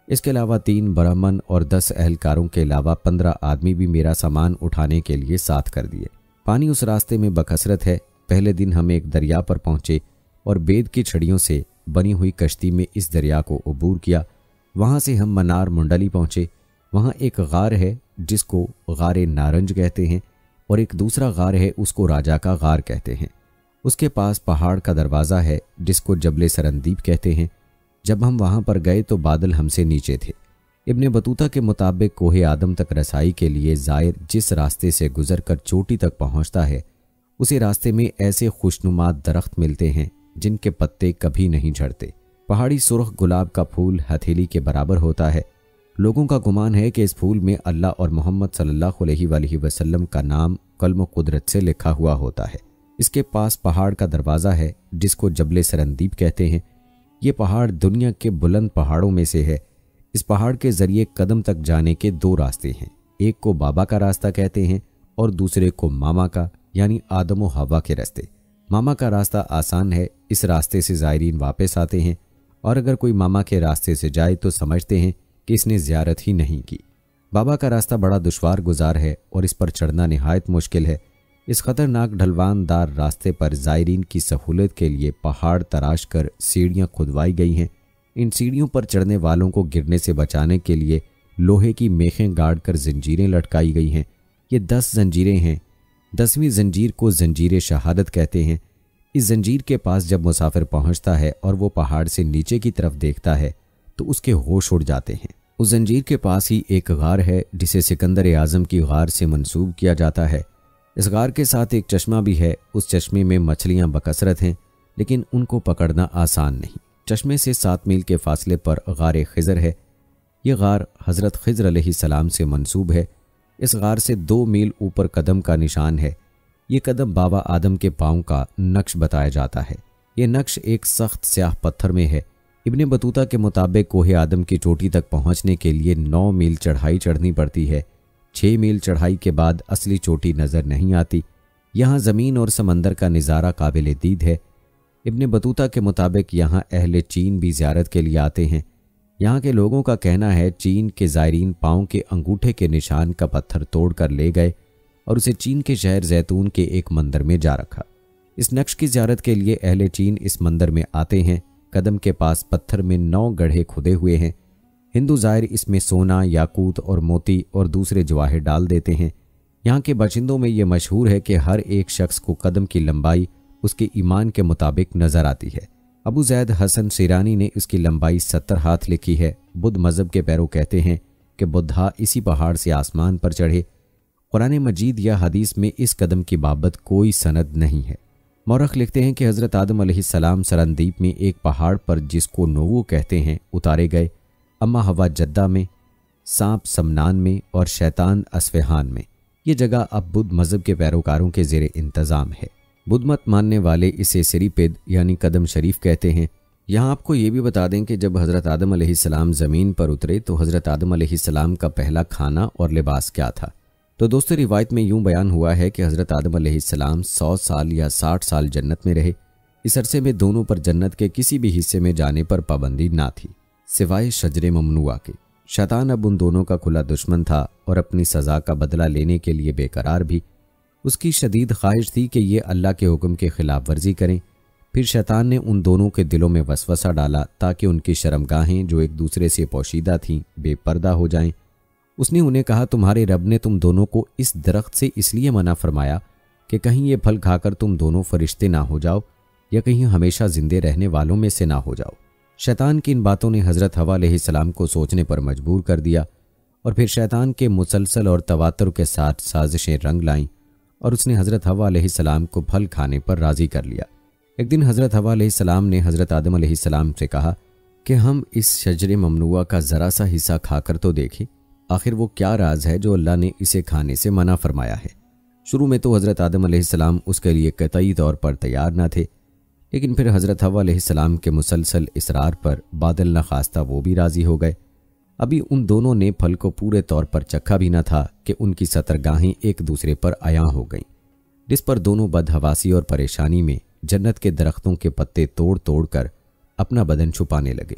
اس کے علاوہ 3 برہمن اور 10 اہلکاروں کے علاوہ 15 آدمی بھی میرا سامان اٹھانے کے لیے ساتھ کر دیے۔ پانی اس راستے میں بکثرت ہے۔ پہلے دن ہم ایک دریا پر پہنچے اور بید کی چھڑیوں سے بنی ہوئی کشتی میں اس دریا کو عبور کیا۔ وہاں سے ہم منار منڈلی پہنچے۔ وہاں ایک غار ہے جس کو غار نارنج کہتے ہیں، اور ایک دوسرا غار ہے اس کو راجا کا غار کہتے ہیں۔ اس کے پاس پہاڑ کا دروازہ ہے جس کو جبل سرندیپ کہتے ہیں۔ جب ہم وہاں پر گئے تو بادل ہم سے نیچے تھے۔ ابن بطوطہ کے مطابق کوہ آدم تک رسائی کے لیے زائر جس راستے سے گزر کر چوٹی تک پہنچتا ہے، اسی راستے میں ایسے خوشنما درخت ملتے ہیں جن کے پتے کبھی نہیں جھڑتے۔ پہاڑی سرخ گلاب کا پھول ہتھیلی کے برابر ہوتا ہے۔ لوگوں کا گمان ہے کہ اس پھول میں اللہ اور محمد صلی اللہ علیہ وآلہ وسلم کا نام قلم و قدرت سے لکھا ہوا ہوتا ہے۔ اس کے پاس پہاڑ کا دروازہ ہے جس کو جبل سرندیپ کہتے ہیں۔ یہ پہاڑ دنیا کے بلند پہاڑوں میں سے ہے۔ اس پہاڑ کے ذریعے قدم تک جانے کے 2 راستے ہیں، ایک کو بابا کا راستہ کہتے ہیں اور دوسرے کو ماما کا، یعنی آدم و حوا کے راستے۔ ماما کا راستہ آسان ہے، اس راستے سے زائرین واپس آتے ہیں، اور اگر کوئی ماما کے راستے سے جائے تو سمجھتے ہیں کہ اس نے زیارت ہی نہیں کی۔ بابا کا راستہ بڑا دشوار گزار ہے اور اس پر چڑھنا نہایت مشکل ہے۔ اس خطرناک ڈھلوان دار راستے پر زائرین کی سہولت کے لیے پہاڑ تراش کر سیڑھیاں کھدوائی گئی ہیں۔ ان سیڑھیوں پر چڑھنے والوں کو گرنے سے بچانے کے لیے لوہے کی میخیں گاڑ کر زنجیریں لٹکائی گئی ہیں۔ یہ 10 زنجیریں ہیں۔ 10ویں زنجیر کو زنجیر شہادت کہتے ہیں۔ اس زنجیر کے پاس جب مسافر پہنچتا ہے اور وہ پہاڑ سے نیچے کی طرف دیکھتا ہے تو اس کے ہوش اڑ جاتے ہیں۔ اس زنجیر کے پاس ہی ایک غار ہے جسے سکندر اعظم کی غار سے منسوب کیا جاتا ہے۔ اس غار کے ساتھ ایک چشمہ بھی ہے۔ اس چشمے میں مچھلیاں بکثرت ہیں، لیکن ان کو پکڑنا آسان نہیں۔ چشمے سے 7 میل کے فاصلے پر غار خضر ہے۔ یہ غار حضرت خضر علیہ السلام سے منسوب ہے۔ اس غار سے 2 میل اوپر قدم کا نشان ہے۔ یہ قدم بابا آدم کے پاؤں کا نقش بتایا جاتا ہے۔ یہ نقش ایک سخت سیاہ پتھر میں ہے۔ ابن بطوطہ کے مطابق کوہ آدم کی چوٹی تک پہنچنے کے لیے 9 میل چڑھائی چڑھنی پڑتی ہے۔ 6 میل چڑھائی کے بعد اصلی چوٹی نظر نہیں آتی۔ یہاں زمین اور سمندر کا نظارہ قابل دید ہے۔ ابن بطوطہ کے مطابق یہاں اہل چین بھی زیارت کے لیے آتے ہیں۔ یہاں کے لوگوں کا کہنا ہے چین کے زائرین پاؤں کے انگوٹھے کے نشان کا پتھر توڑ کر لے گئے اور اسے چین کے شہر زیتون کے ایک مندر میں جا رکھا۔ اس نقش کی زیارت کے لیے اہل چین اس مندر میں آتے ہیں۔ قدم کے پاس پتھر میں 9 گڑھے کھدے ہوئے ہیں۔ ہندو زائر اس میں سونا، یاقوت اور موتی اور دوسرے جواہر ڈال دیتے ہیں۔ یہاں کے باشندوں میں یہ مشہور ہے کہ ہر ایک شخص کو قدم کی لمبائی اس کے ایمان کے مطابق نظر آتی ہے۔ ابو زید حسن سیرانی نے اس کی لمبائی 70 ہاتھ لکھی ہے۔ بدھ مذہب کے پیرو کہتے ہیں کہ بدھا اسی پہاڑ سے آسمان پر چڑھے۔ قرآن مجید یا حدیث میں اس قدم کی بابت کوئی سند نہیں ہے۔ مورخ لکھتے ہیں کہ حضرت آدم علیہ السلام سرندیپ میں ایک پہاڑ پر جس کو نوو کہتے ہیں اتارے گئے، اما ہوا جدہ میں، سانپ سمنان میں اور شیطان اسفہان میں۔ یہ جگہ اب بدھ مذہب کے پیروکاروں کے زیر انتظام ہے۔ بدھ مت ماننے والے اسے سری پد یعنی قدم شریف کہتے ہیں۔ یہاں آپ کو یہ بھی بتا دیں کہ جب حضرت آدم علیہ السلام زمین پر اترے تو حضرت آدم علیہ السلام کا پہلا کھانا اور لباس کیا تھا؟ تو دوستو، روایت میں یوں بیان ہوا ہے کہ حضرت آدم علیہ السلام 100 سال یا 60 سال جنت میں رہے۔ اس عرصے میں دونوں پر جنت کے کسی بھی حصے میں جانے پر پابندی نہ تھی سوائے شجر ممنوعہ کے۔ شیطان اب ان دونوں کا کھلا دشمن تھا اور اپنی سزا کا بدلہ لینے کے لیے بے قرار بھی۔ اس کی شدید خواہش تھی کہ یہ اللہ کے حکم کی خلاف ورزی کریں۔ پھر شیطان نے ان دونوں کے دلوں میں وسوسہ ڈالا تاکہ ان کی شرمگاہیں جو ایک دوسرے سے پوشیدہ تھیں بے پردہ ہو جائیں۔ اس نے انہیں کہا، تمہارے رب نے تم دونوں کو اس درخت سے اس لیے منع فرمایا کہ کہیں یہ پھل کھا کر تم دونوں فرشتے نہ ہو جاؤ یا کہیں ہمیشہ زندے رہنے والوں میں سے نہ ہو جاؤ۔ شیطان کی ان باتوں نے حضرت حوا علیہ السلام کو سوچنے پر مجبور کر دیا، اور پھر شیطان کے مسلسل اور تواتر کے ساتھ سازشیں رنگ لائیں اور اس نے حضرت حوا علیہ السلام کو پھل کھانے پر راضی کر لیا۔ ایک دن حضرت حوا علیہ السلام نے حضرت آدم علیہ السلام سے کہا کہ ہم اس شجر ممنوعہ کا ذرا سا حصہ کھا کر تو دیکھیں، آخر وہ کیا راز ہے جو اللہ نے اسے کھانے سے منع فرمایا ہے۔ شروع میں تو حضرت آدم علیہ السلام اس کے لیے قطعی طور پر تیار نہ تھے، لیکن پھر حضرت حوا علیہ السلام کے مسلسل اصرار پر بادل نخواستہ وہ بھی راضی ہو گئے۔ ابھی ان دونوں نے پھل کو پورے طور پر چکھا بھی نہ تھا کہ ان کی سترگاہیں ایک دوسرے پر عیاں ہو گئیں، جس پر دونوں بدحواسی اور پریشانی میں جنت کے درختوں کے پتے توڑ توڑ کر اپنا بدن چھپانے لگے۔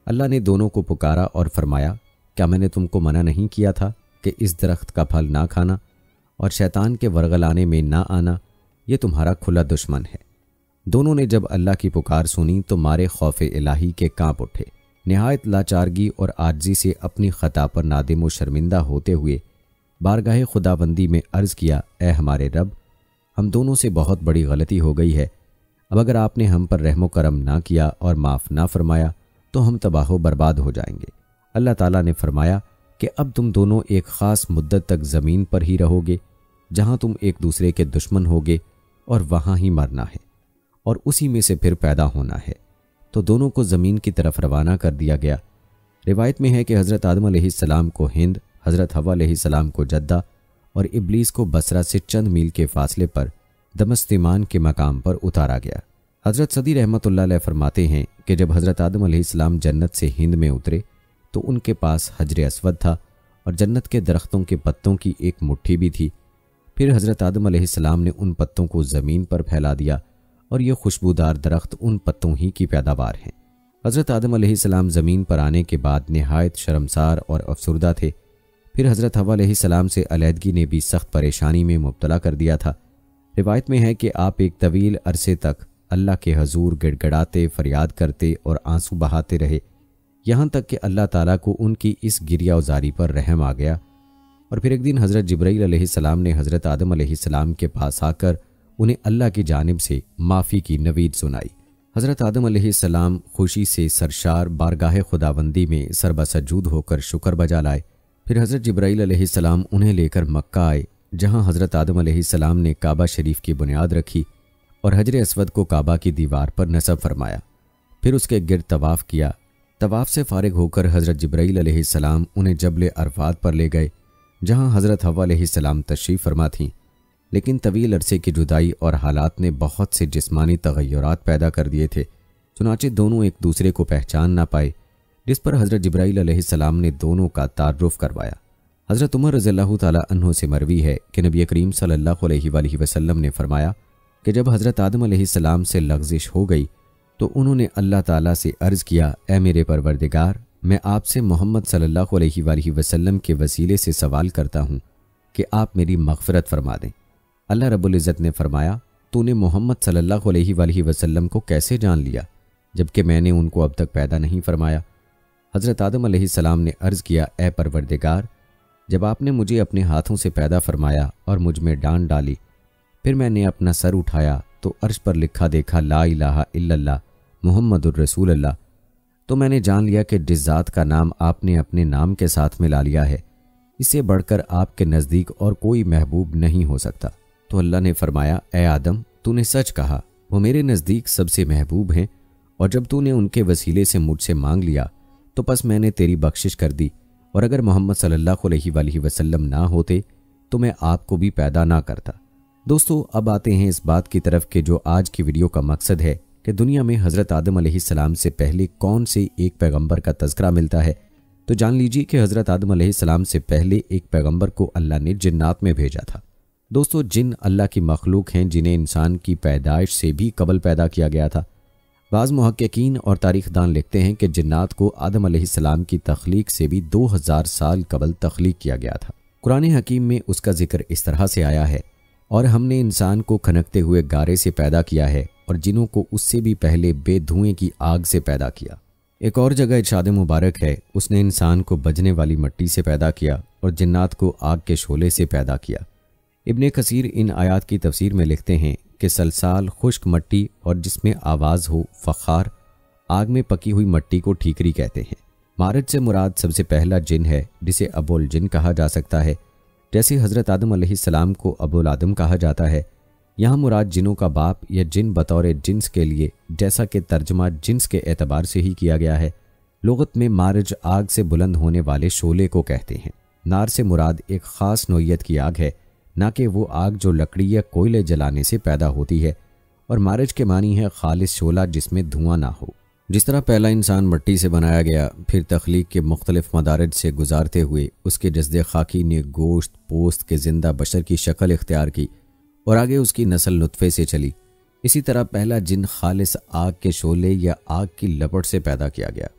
اللہ نے دونوں کو پکارا اور فرمایا، کیا میں نے تم کو منع نہیں کیا تھا کہ اس درخت کا پھل نہ کھانا اور شیطان کے ورگلانے میں نہ آنا؟ یہ تمہارا کھلا دشمن ہے۔ دونوں نے جب اللہ کی پکار سنی تو مارے خوف الہی کے کانپ اٹھے۔ نہایت لاچارگی اور عاجزی سے اپنی خطا پر نادم و شرمندہ ہوتے ہوئے بارگاہ خداوندی میں عرض کیا، اے ہمارے رب، ہم دونوں سے بہت بڑی غلطی ہو گئی ہے۔ اب اگر آپ نے ہم پر رحم و کرم نہ کیا اور معاف نہ فرمایا تو ہم تباہ و برباد ہو جائیں گے۔ اللہ تعالیٰ نے فرمایا کہ اب تم دونوں ایک خاص مدت تک زمین پر ہی رہو گے، جہاں تم ایک دوسرے کے دشمن ہوگے اور وہاں ہی مرنا ہے اور اسی میں سے پھر پیدا ہونا ہے۔ تو دونوں کو زمین کی طرف روانہ کر دیا گیا۔ روایت میں ہے کہ حضرت آدم علیہ السلام کو ہند، حضرت حوا علیہ السلام کو جدہ اور ابلیس کو بصرہ سے چند میل کے فاصلے پر دمشتیمان کے مقام پر اتارا گیا۔ حضرت صدی رحمۃ اللہ علیہ فرماتے ہیں کہ جب حضرت آدم علیہ السلام جنت سے ہند میں اترے تو ان کے پاس حجر اسود تھا اور جنت کے درختوں کے پتوں کی ایک مٹھی بھی تھی۔ پھر حضرت آدم علیہ السلام نے ان پتوں کو زمین پر پھیلا دیا اور یہ خوشبودار درخت ان پتوں ہی کی پیداوار ہیں۔ حضرت آدم علیہ السلام زمین پر آنے کے بعد نہایت شرمسار اور افسردہ تھے۔ پھر حضرت حوا علیہ السلام سے علیحدگی نے بھی سخت پریشانی میں مبتلا کر دیا تھا۔ روایت میں ہے کہ آپ ایک طویل عرصے تک اللہ کے حضور گڑ گڑاتے، فریاد کرتے اور آنسو بہاتے رہے، یہاں تک کہ اللہ تعالیٰ کو ان کی اس گریہ وزاری پر رحم آ گیا۔ اور پھر ایک دن حضرت جبرائیل علیہ السلام نے حضرت آدم علیہ السلام کے پاس آ کر انہیں اللہ کی جانب سے معافی کی نوید سنائی۔ حضرت آدم علیہ السلام خوشی سے سرشار بارگاہ خداوندی میں سربسجود ہو کر شکر بجا لائے۔ پھر حضرت جبرائیل علیہ السلام انہیں لے کر مکہ آئے، جہاں حضرت آدم علیہ السلام نے کعبہ شریف کی بنیاد رکھی اور حجر اسود کو کعبہ کی دیوار پر نصب فرمایا۔ پھر اس کے گرد طواف کیا۔ طواف سے فارغ ہو کر حضرت جبرائیل علیہ السلام انہیں جبل عرفات پر لے گئے، جہاں حضرت حوا علیہ السلام تشریف فرما تھیں۔ لیکن طویل عرصے کی جدائی اور حالات نے بہت سے جسمانی تغیرات پیدا کر دیے تھے، چنانچہ دونوں ایک دوسرے کو پہچان نہ پائے، جس پر حضرت جبرائیل علیہ السلام نے دونوں کا تعارف کروایا۔ حضرت عمر رضی اللہ تعالیٰ عنہ سے مروی ہے کہ نبی کریم صلی اللہ علیہ وآلہ وسلم نے فرمایا کہ جب حضرت آدم علیہ السلام سے لغزش ہو گئی تو انہوں نے اللہ تعالیٰ سے عرض کیا، اے میرے پروردگار، میں آپ سے محمد صلی اللہ علیہ وآلہ وسلم کے وسیلے سے سوال کرتا ہوں کہ آپ میری مغفرت فرما دیں۔ اللہ رب العزت نے فرمایا، تو نے محمد صلی اللہ علیہ وآلہ وسلم کو کیسے جان لیا جبکہ میں نے ان کو اب تک پیدا نہیں فرمایا؟ حضرت آدم علیہ السلام نے عرض کیا، اے پروردگار، جب آپ نے مجھے اپنے ہاتھوں سے پیدا فرمایا اور مجھ میں ڈانٹ ڈالی، پھر میں نے اپنا سر اٹھایا تو عرش پر لکھا دیکھا لا الہ الا اللہ محمد الرسول اللہ، تو میں نے جان لیا کہ جس ذات کا نام آپ نے اپنے نام کے ساتھ ملا لیا ہے، اس سے بڑھ کر آپ کے نزدیک اور کوئی محبوب نہیں ہو سکتا۔ تو اللہ نے فرمایا، اے آدم، تو نے سچ کہا، وہ میرے نزدیک سب سے محبوب ہیں، اور جب تو نے ان کے وسیلے سے مجھ سے مانگ لیا تو پس میں نے تیری بخشش کر دی، اور اگر محمد صلی اللہ علیہ وآلہ وسلم نہ ہوتے تو میں آپ کو بھی پیدا نہ کرتا۔ دوستو، اب آتے ہیں اس بات کی طرف کہ جو آج کی ویڈیو کا مقصد ہے کہ دنیا میں حضرت آدم علیہ السلام سے پہلے کون سے ایک پیغمبر کا تذکرہ ملتا ہے۔ تو جان لیجیے کہ حضرت آدم علیہ السلام سے پہلے ایک پیغمبر کو اللہ نے جنات میں بھیجا تھا۔ دوستو، جن اللہ کی مخلوق ہیں جنہیں انسان کی پیدائش سے بھی قبل پیدا کیا گیا تھا۔ بعض محققین اور تاریخ دان لکھتے ہیں کہ جنات کو آدم علیہ السلام کی تخلیق سے بھی 2000 سال قبل تخلیق کیا گیا تھا۔ قرآن حکیم میں اس کا ذکر اس طرح سے آیا ہے، اور ہم نے انسان کو کھنکتے ہوئے گارے سے پیدا کیا ہے اور جنوں کو اس سے بھی پہلے بے دھوئیں کی آگ سے پیدا کیا۔ ایک اور جگہ ارشاد مبارک ہے، اس نے انسان کو بجنے والی مٹی سے پیدا کیا اور جنات کو آگ کے شعلے سے پیدا کیا۔ ابن کثیر ان آیات کی تفسیر میں لکھتے ہیں کہ سلسال خشک مٹی اور جس میں آواز ہو فخار، آگ میں پکی ہوئی مٹی کو ٹھیکری کہتے ہیں۔ مارج سے مراد سب سے پہلا جن ہے جسے ابو الجن کہا جا سکتا ہے، جیسے حضرت آدم علیہ السلام کو ابو الآدم کہا جاتا ہے۔ یہاں مراد جنوں کا باپ یا جن بطور جنس کے لیے، جیسا کہ ترجمہ جنس کے اعتبار سے ہی کیا گیا ہے۔ لغت میں مارج آگ سے بلند ہونے والے شعلے کو کہتے ہیں۔ نار سے مراد ایک خاص نوعیت کی آگ ہے، نہ کہ وہ آگ جو لکڑی یا کوئلے جلانے سے پیدا ہوتی ہے، اور مارج کے معنی ہے خالص شعلہ جس میں دھواں نہ ہو۔ جس طرح پہلا انسان مٹی سے بنایا گیا، پھر تخلیق کے مختلف مدارج سے گزارتے ہوئے اس کے جسد خاکی نے گوشت پوست کے زندہ بشر کی شکل اختیار کی اور آگے اس کی نسل نطفے سے چلی، اسی طرح پہلا جن خالص آگ کے شعلے یا آگ کی لپٹ سے پیدا کیا گیا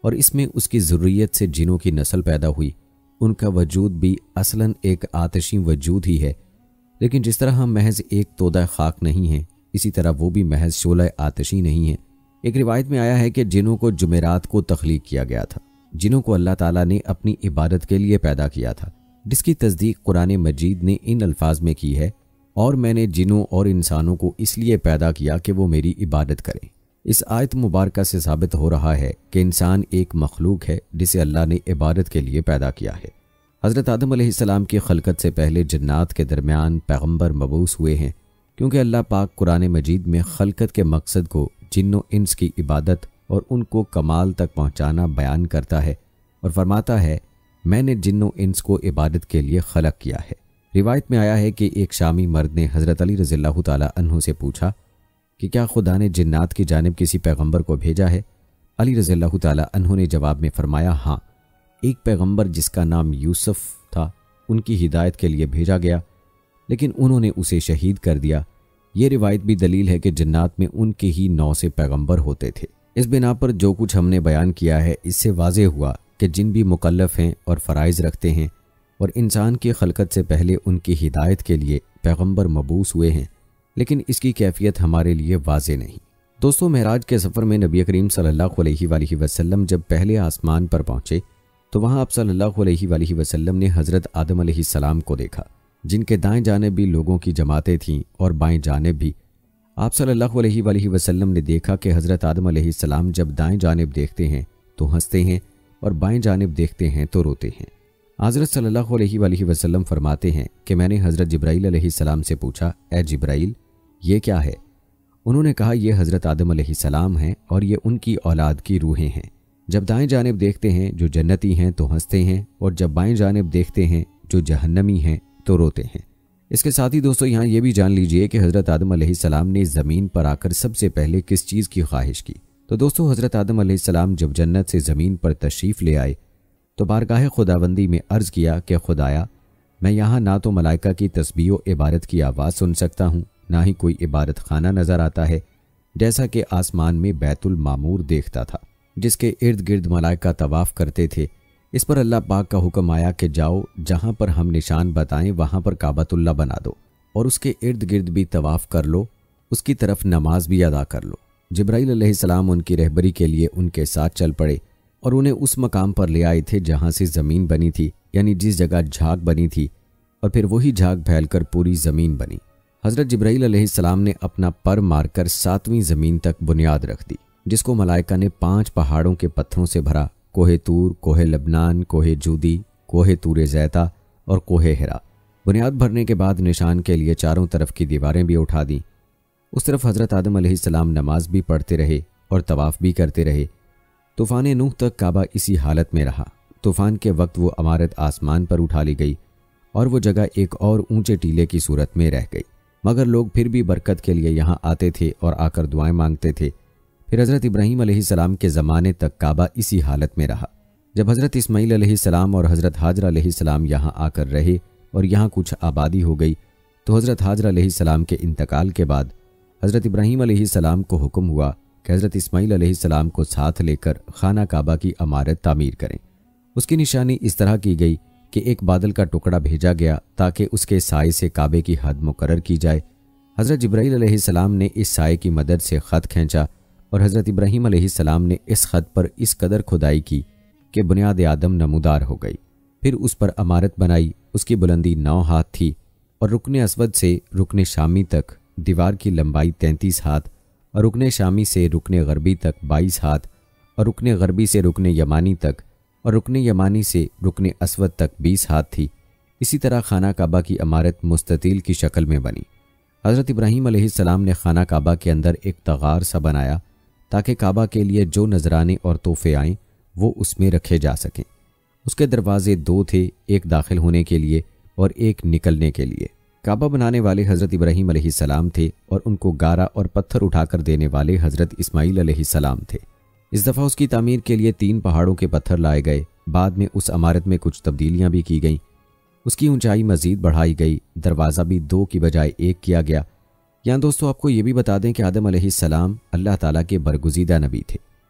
اور اس میں اس کی ذریت سے جنوں کی نسل پیدا ہوئی۔ ان کا وجود بھی اصلاً ایک آتشی وجود ہی ہے، لیکن جس طرح ہم محض ایک تودہ خاک نہیں ہیں، اسی طرح وہ بھی محض شعلہ آتشی نہیں ہیں۔ ایک روایت میں آیا ہے کہ جنوں کو جمعرات کو تخلیق کیا گیا تھا۔ جنوں کو اللہ تعالیٰ نے اپنی عبادت کے لیے پیدا کیا تھا، جس کی تصدیق قرآن مجید نے ان الفاظ میں کی ہے، اور میں نے جنوں اور انسانوں کو اس لیے پیدا کیا کہ وہ میری عبادت کریں۔ اس آیت مبارکہ سے ثابت ہو رہا ہے کہ انسان ایک مخلوق ہے جسے اللہ نے عبادت کے لیے پیدا کیا ہے۔ حضرت آدم علیہ السلام کی خلقت سے پہلے جنات کے درمیان پیغمبر مبعوث ہوئے ہیں، کیونکہ اللہ پاک قرآن مجید میں خلقت کے مقصد کو جن و انس کی عبادت اور ان کو کمال تک پہنچانا بیان کرتا ہے اور فرماتا ہے، میں نے جن و انس کو عبادت کے لیے خلق کیا ہے۔ روایت میں آیا ہے کہ ایک شامی مرد نے حضرت علی رضی اللہ تعالیٰ عنہ سے پوچھا کہ کیا خدا نے جنات کی جانب کسی پیغمبر کو بھیجا ہے؟ علی رضی اللہ تعالیٰ عنہ نے جواب میں فرمایا، ہاں، ایک پیغمبر جس کا نام یوسف تھا ان کی ہدایت کے لیے بھیجا گیا، لیکن انہوں نے اسے شہید کر دیا۔ یہ روایت بھی دلیل ہے کہ جنات میں ان کے ہی 9 سے پیغمبر ہوتے تھے۔ اس بنا پر جو کچھ ہم نے بیان کیا ہے، اس سے واضح ہوا کہ جن بھی مکلف ہیں اور فرائض رکھتے ہیں اور انسان کی خلقت سے پہلے ان کی ہدایت کے لیے پیغمبر مبعوث ہوئے ہیں، لیکن اس کی کیفیت ہمارے لیے واضح نہیں۔ دوستو، معراج کے سفر میں نبی کریم صلی اللہ علیہ وآلہ وسلم جب پہلے آسمان پر پہنچے تو وہاں آپ صلی اللہ علیہ وآلہ وسلم نے حضرت آدم علیہ السلام کو دیکھا، جن کے دائیں جانب بھی لوگوں کی جماعتیں تھیں اور بائیں جانب بھی۔ آپ صلی اللہ علیہ وآلہ وسلم نے دیکھا کہ حضرت آدم علیہ السلام جب دائیں جانب دیکھتے ہیں تو ہنستے ہیں اور بائیں جانب دیکھتے ہیں تو روتے ہیں۔ حضرت صلی اللہ علیہ وآلہ وسلم فرماتے ہیں کہ میں نے حضرت جبرائیل علیہ السلام سے پوچھا، اے جبرائیل، یہ کیا ہے؟ انہوں نے کہا، یہ حضرت آدم علیہ السلام ہیں اور یہ ان کی اولاد کی روحیں ہیں۔ جب دائیں جانب دیکھتے ہیں جو جنتی ہیں تو ہنستے ہیں، اور جب بائیں جانب دیکھتے ہیں جو جہنمی ہیں تو روتے ہیں۔ اس کے ساتھ ہی دوستو یہاں یہ بھی جان لیجئے کہ حضرت آدم علیہ السلام نے زمین پر آ کر سب سے پہلے کس چیز کی خواہش کی؟ تو دوستو حضرت آدم علیہ السلام جب جنت سے زمین پر تشریف لے آئے تو بارگاہ خداوندی میں عرض کیا کہ خدایا، میں یہاں نہ تو ملائکہ کی تسبیح و عبادت کی آواز سن سکتا ہوں، نہ ہی کوئی عبادت خانہ نظر آتا ہے، جیسا کہ آسمان میں بیت المعمور دیکھتا تھا جس کے ارد گرد ملائکہ طواف کرتے تھے۔ اس پر اللہ پاک کا حکم آیا کہ جاؤ، جہاں پر ہم نشان بتائیں وہاں پر کعبۃ اللہ بنا دو اور اس کے ارد گرد بھی طواف کر لو، اس کی طرف نماز بھی ادا کر لو۔ جبرائیل علیہ السلام ان کی رہبری کے لیے ان کے ساتھ چل پڑے اور انہیں اس مقام پر لے آئے تھے جہاں سے زمین بنی تھی، یعنی جس جگہ جھاگ بنی تھی، اور پھر وہی جھاگ پھیل کر پوری زمین بنی۔ حضرت جبرائیل علیہ السلام نے اپنا پر مار کر 7ویں زمین تک بنیاد رکھ دی، جس کو ملائکہ نے 5 پہاڑوں کے پتھروں سے بھرا، کوہ طور، کوہ لبنان، کوہ جودی، کوہ طور زیتہ اور کوہ ہرا۔ بنیاد بھرنے کے بعد نشان کے لیے چاروں طرف کی دیواریں بھی اٹھا دیں۔ اس طرف حضرت آدم علیہ السلام نماز بھی پڑھتے رہے اور طواف بھی کرتے رہے۔ طوفان نوح تک کعبہ اسی حالت میں رہا۔ طوفان کے وقت وہ عمارت آسمان پر اٹھا لی گئی اور وہ جگہ ایک اور اونچے ٹیلے کی صورت میں رہ گئی، مگر لوگ پھر بھی برکت کے لیے یہاں آتے تھے اور آ کر دعائیں مانگتے تھے۔ پھر حضرت ابراہیم علیہ السلام کے زمانے تک کعبہ اسی حالت میں رہا۔ جب حضرت اسماعیل علیہ السلام اور حضرت حاجرہ علیہ السلام یہاں آ کر رہے اور یہاں کچھ آبادی ہو گئی تو حضرت حاجرہ علیہ السلام کے انتقال کے بعد حضرت ابراہیم علیہ السلام کو حکم ہوا کہ حضرت اسماعیل علیہ السلام کو ساتھ لے کر خانہ کعبہ کی عمارت تعمیر کریں۔ اس کی نشانی اس طرح کی گئی کہ ایک بادل کا ٹکڑا بھیجا گیا تاکہ اس کے سائے سے کعبے کی حد مقرر کی جائے۔ حضرت جبرائیل علیہ السلام نے اس سائے کی مدد سے خط کھینچا اور حضرت ابراہیم علیہ السلام نے اس خط پر اس قدر کھدائی کی کہ بنیاد آدم نمودار ہو گئی۔ پھر اس پر عمارت بنائی۔ اس کی بلندی 9 ہاتھ تھی اور رکن اسود سے رکن شامی تک دیوار کی لمبائی 33 ہاتھ، اور رکن شامی سے رکن غربی تک 22 ہاتھ، اور رکن غربی سے رکن یمانی تک، اور رکن یمانی سے رکن اسود تک 20 ہاتھ تھی۔ اسی طرح خانہ کعبہ کی عمارت مستطیل کی شکل میں بنی۔ حضرت ابراہیم علیہ السلام نے خانہ کعبہ کے اندر ایک تغار سا بنایا تاکہ کعبہ کے لیے جو نذرانے اور تحفے آئیں وہ اس میں رکھے جا سکیں۔ اس کے دروازے 2 تھے، ایک داخل ہونے کے لیے اور ایک نکلنے کے لیے۔ کعبہ بنانے والے حضرت ابراہیم علیہ السلام تھے اور ان کو گارا اور پتھر اٹھا کر دینے والے حضرت اسماعیل علیہ السلام تھے۔ اس دفعہ اس کی تعمیر کے لیے 3 پہاڑوں کے پتھر لائے گئے۔ بعد میں اس عمارت میں کچھ تبدیلیاں بھی کی گئیں۔ اس کی اونچائی مزید بڑھائی گئی، دروازہ بھی 2 کی بجائے 1 کیا گیا۔ یہاں دوستو آپ کو یہ بھی بتا دیں کہ آدم علیہ السلام اللہ تعالیٰ کے برگزیدہ نبی تھے۔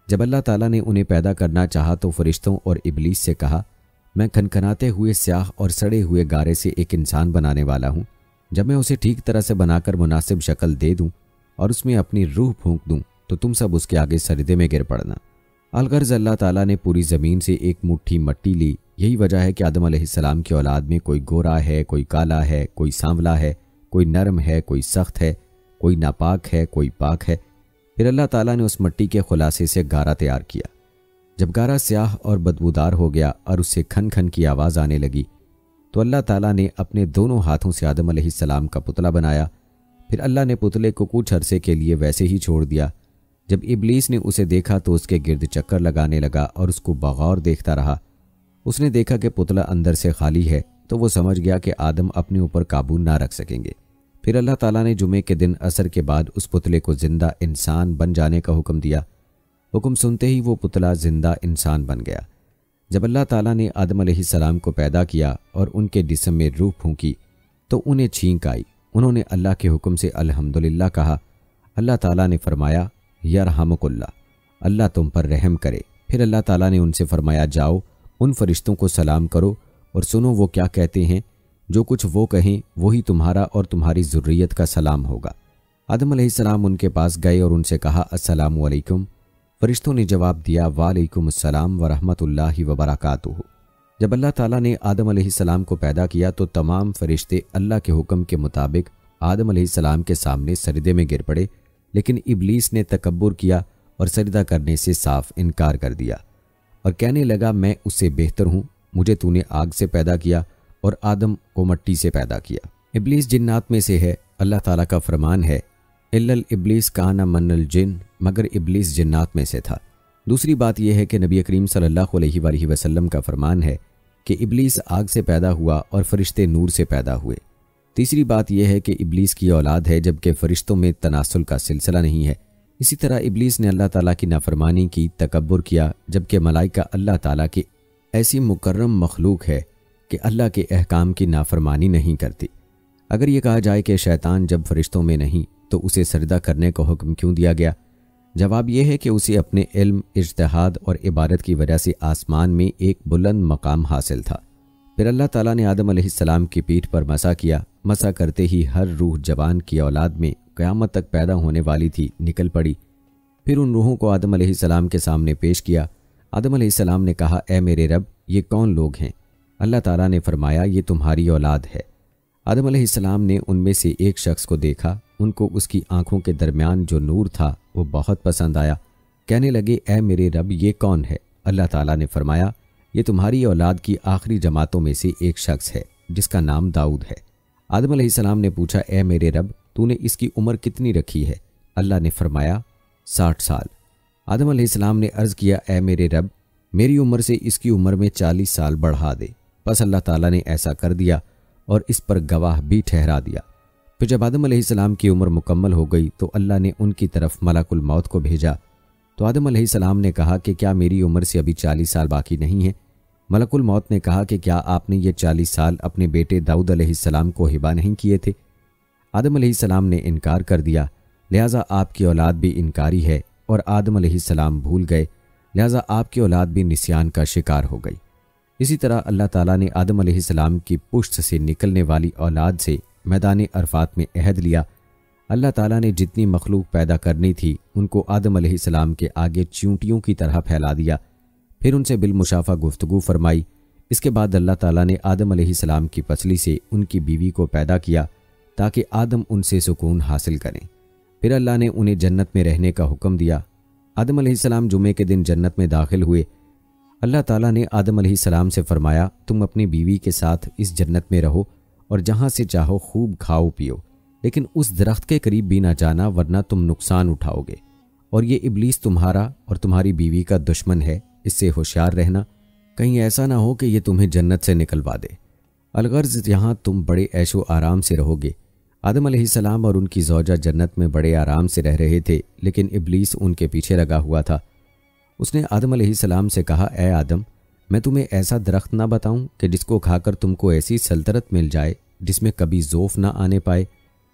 جب اللہ تعالیٰ نے انہیں پیدا کرنا چاہا تو فرشتوں اور ابلیس سے کہا، میں کھنکھناتے ہوئے سیاہ اور سڑے ہوئے گارے سے ایک انسان بنانے والا ہوں۔ جب میں اسے ٹھیک طرح سے بنا کر مناسب شکل دے دوں اور اس میں اپنی روح پھونک دوں تو تم سب اس کے آگے سجدے میں گر پڑنا۔ الغرض اللہ تعالیٰ نے پوری زمین سے ایک مٹھی مٹی لی۔ یہی وجہ ہے کہ آدم علیہ السلام کی اولاد میں کوئی گورا ہے، کوئی کالا ہے، کوئی سانولا ہے، کوئی نرم ہے، کوئی سخت ہے، کوئی ناپاک ہے، کوئی پاک ہے۔ پھر اللہ تعالیٰ نے اس مٹی کے خلاصے سے گارا تیار کیا۔ جب گارا سیاہ اور بدبودار ہو گیا اور اس سے کھن کھن کی آواز آنے لگی تو اللہ تعالیٰ نے اپنے دونوں ہاتھوں سے آدم علیہ السلام کا پتلا بنایا۔ پھر اللہ نے پتلے کو کچھ عرصے کے لیے ویسے ہی چھوڑ دیا۔ جب ابلیس نے اسے دیکھا تو اس کے گرد چکر لگانے لگا اور اس کو بغور دیکھتا رہا۔ اس نے دیکھا کہ پتلا اندر سے خالی ہے تو وہ سمجھ گیا کہ آدم اپنے اوپر قابو نہ رکھ سکیں گے۔ پھر اللہ تعالیٰ نے جمعے کے دن عصر کے بعد اس پتلے کو زندہ انسان بن جانے کا حکم دیا۔ حکم سنتے ہی وہ پتلا زندہ انسان بن گیا۔ جب اللہ تعالیٰ نے آدم علیہ السلام کو پیدا کیا اور ان کے جسم میں روح پھونکی تو انہیں چھینک آئی۔ انہوں نے اللہ کے حکم سے الحمدللہ کہا۔ اللہ تعالیٰ نے فرمایا، یرحمک اللہ، اللہ تم پر رحم کرے۔ پھر اللہ تعالیٰ نے ان سے فرمایا، جاؤ ان فرشتوں کو سلام کرو اور سنو وہ کیا کہتے ہیں، جو کچھ وہ کہیں وہی تمہارا اور تمہاری ذریت کا سلام ہوگا۔ آدم علیہ السلام ان کے پاس گئے اور ان سے کہا، السلام علیکم۔ فرشتوں نے جواب دیا، وعلیکم السلام ورحمۃ اللہ وبرکاتہ۔ جب اللہ تعالیٰ نے آدم علیہ السلام کو پیدا کیا تو تمام فرشتے اللہ کے حکم کے مطابق آدم علیہ السلام کے سامنے سجدے میں گر پڑے، لیکن ابلیس نے تکبر کیا اور سجدہ کرنے سے صاف انکار کر دیا اور کہنے لگا، میں اس سے بہتر ہوں، مجھے تو نے آگ سے پیدا کیا اور آدم کو مٹی سے پیدا کیا۔ ابلیس جنات میں سے ہے۔ اللہ تعالیٰ کا فرمان ہے، الا الابلیس کان من الجن، مگر ابلیس جنات میں سے تھا۔ دوسری بات یہ ہے کہ نبی کریم صلی اللہ علیہ وآلہ وسلم کا فرمان ہے کہ ابلیس آگ سے پیدا ہوا اور فرشتے نور سے پیدا ہوئے۔ تیسری بات یہ ہے کہ ابلیس کی اولاد ہے جبکہ فرشتوں میں تناسل کا سلسلہ نہیں ہے۔ اسی طرح ابلیس نے اللہ تعالیٰ کی نافرمانی کی، تکبر کیا، جبکہ ملائکہ اللہ تعالیٰ کی ایسی مکرم مخلوق ہے کہ اللہ کے احکام کی نافرمانی نہیں کرتی۔ اگر یہ کہا جائے کہ شیطان جب فرشتوں میں نہیں تو اسے سجدہ کرنے کا حکم کیوں دیا گیا؟ جواب یہ ہے کہ اسے اپنے علم، اجتہاد اور عبادت کی وجہ سے آسمان میں ایک بلند مقام حاصل تھا۔ پھر اللہ تعالیٰ نے آدم علیہ السلام کی پیٹھ پر مسح کیا۔ مسح کرتے ہی ہر روح جوان کی اولاد میں قیامت تک پیدا ہونے والی تھی نکل پڑی۔ پھر ان روحوں کو آدم علیہ السلام کے سامنے پیش کیا۔ آدم علیہ السلام نے کہا، اے میرے رب، یہ کون لوگ ہیں؟ اللہ تعالیٰ نے فرمایا، یہ تمہاری اولاد ہے۔ آدم علیہ السلام نے ان میں سے ایک شخص کو دیکھا۔ ان کو اس کی آنکھوں کے درمیان جو نور تھا وہ بہت پسند آیا۔ کہنے لگے، اے میرے رب، یہ کون ہے؟ اللہ تعالیٰ نے فرمایا، یہ تمہاری اولاد کی آخری جماعتوں میں سے ایک شخص ہے جس کا نام داؤد ہے۔ آدم علیہ السلام نے پوچھا، اے میرے رب، تو نے اس کی عمر کتنی رکھی ہے؟ اللہ نے فرمایا، 60 سال۔ آدم علیہ السلام نے عرض کیا، اے میرے رب، میری عمر سے اس کی عمر میں 40 سال بڑھا دے۔ بس اللہ تعالیٰ نے ایسا کر دیا اور اس پر گواہ بھی ٹھہرا دیا۔ پھر جب آدم علیہ السلام کی عمر مکمل ہو گئی تو اللہ نے ان کی طرف ملک الموت کو بھیجا۔ تو آدم علیہ السلام نے کہا کہ کیا میری عمر سے ابھی 40 سال باقی نہیں ہے؟ ملک الموت نے کہا کہ کیا آپ نے یہ 40 سال اپنے بیٹے داؤد علیہ السلام کو ہبہ نہیں کیے تھے؟ آدم علیہ السلام نے انکار کر دیا، لہٰذا آپ کی اولاد بھی انکاری ہے، اور آدم علیہ السلام بھول گئے، لہٰذا آپ کی اولاد بھی نسیان کا شکار ہو گئی۔ اسی طرح اللہ تعالیٰ نے آدم علیہ السلام کی پشت سے نکلنے والی اولاد سے میدان عرفات میں عہد لیا۔ اللہ تعالیٰ نے جتنی مخلوق پیدا کرنی تھی ان کو آدم علیہ السلام کے آگے چیونٹیوں کی طرح پھیلا دیا، پھر ان سے بالمشافہ گفتگو فرمائی۔ اس کے بعد اللہ تعالیٰ نے آدم علیہ السلام کی پسلی سے ان کی بیوی کو پیدا کیا تاکہ آدم ان سے سکون حاصل کریں۔ پھر اللہ نے انہیں جنت میں رہنے کا حکم دیا۔ آدم علیہ السلام جمعے کے دن جنت میں داخل ہوئے۔ اللہ تعالیٰ نے آدم علیہ السلام سے فرمایا، تم اپنی بیوی کے ساتھ اس جنت میں رہو اور جہاں سے چاہو خوب کھاؤ پیو، لیکن اس درخت کے قریب بھی نہ جانا ورنہ تم نقصان اٹھاؤ گے، اور یہ ابلیس تمہارا اور تمہاری بیوی کا دشمن ہے، اس سے ہوشیار رہنا، کہیں ایسا نہ ہو کہ یہ تمہیں جنت سے نکلوا دے۔ الغرض یہاں تم بڑے عیش و آرام سے رہو گے۔ آدم علیہ السلام اور ان کی زوجہ جنت میں بڑے آرام سے رہ رہے تھے، لیکن ابلیس ان کے پیچھے لگا ہوا تھا۔ اس نے آدم علیہ السلام سے کہا، اے آدم، میں تمہیں ایسا درخت نہ بتاؤں کہ جس کو کھا کر تم کو ایسی سلطنت مل جائے جس میں کبھی ذوف نہ آنے پائے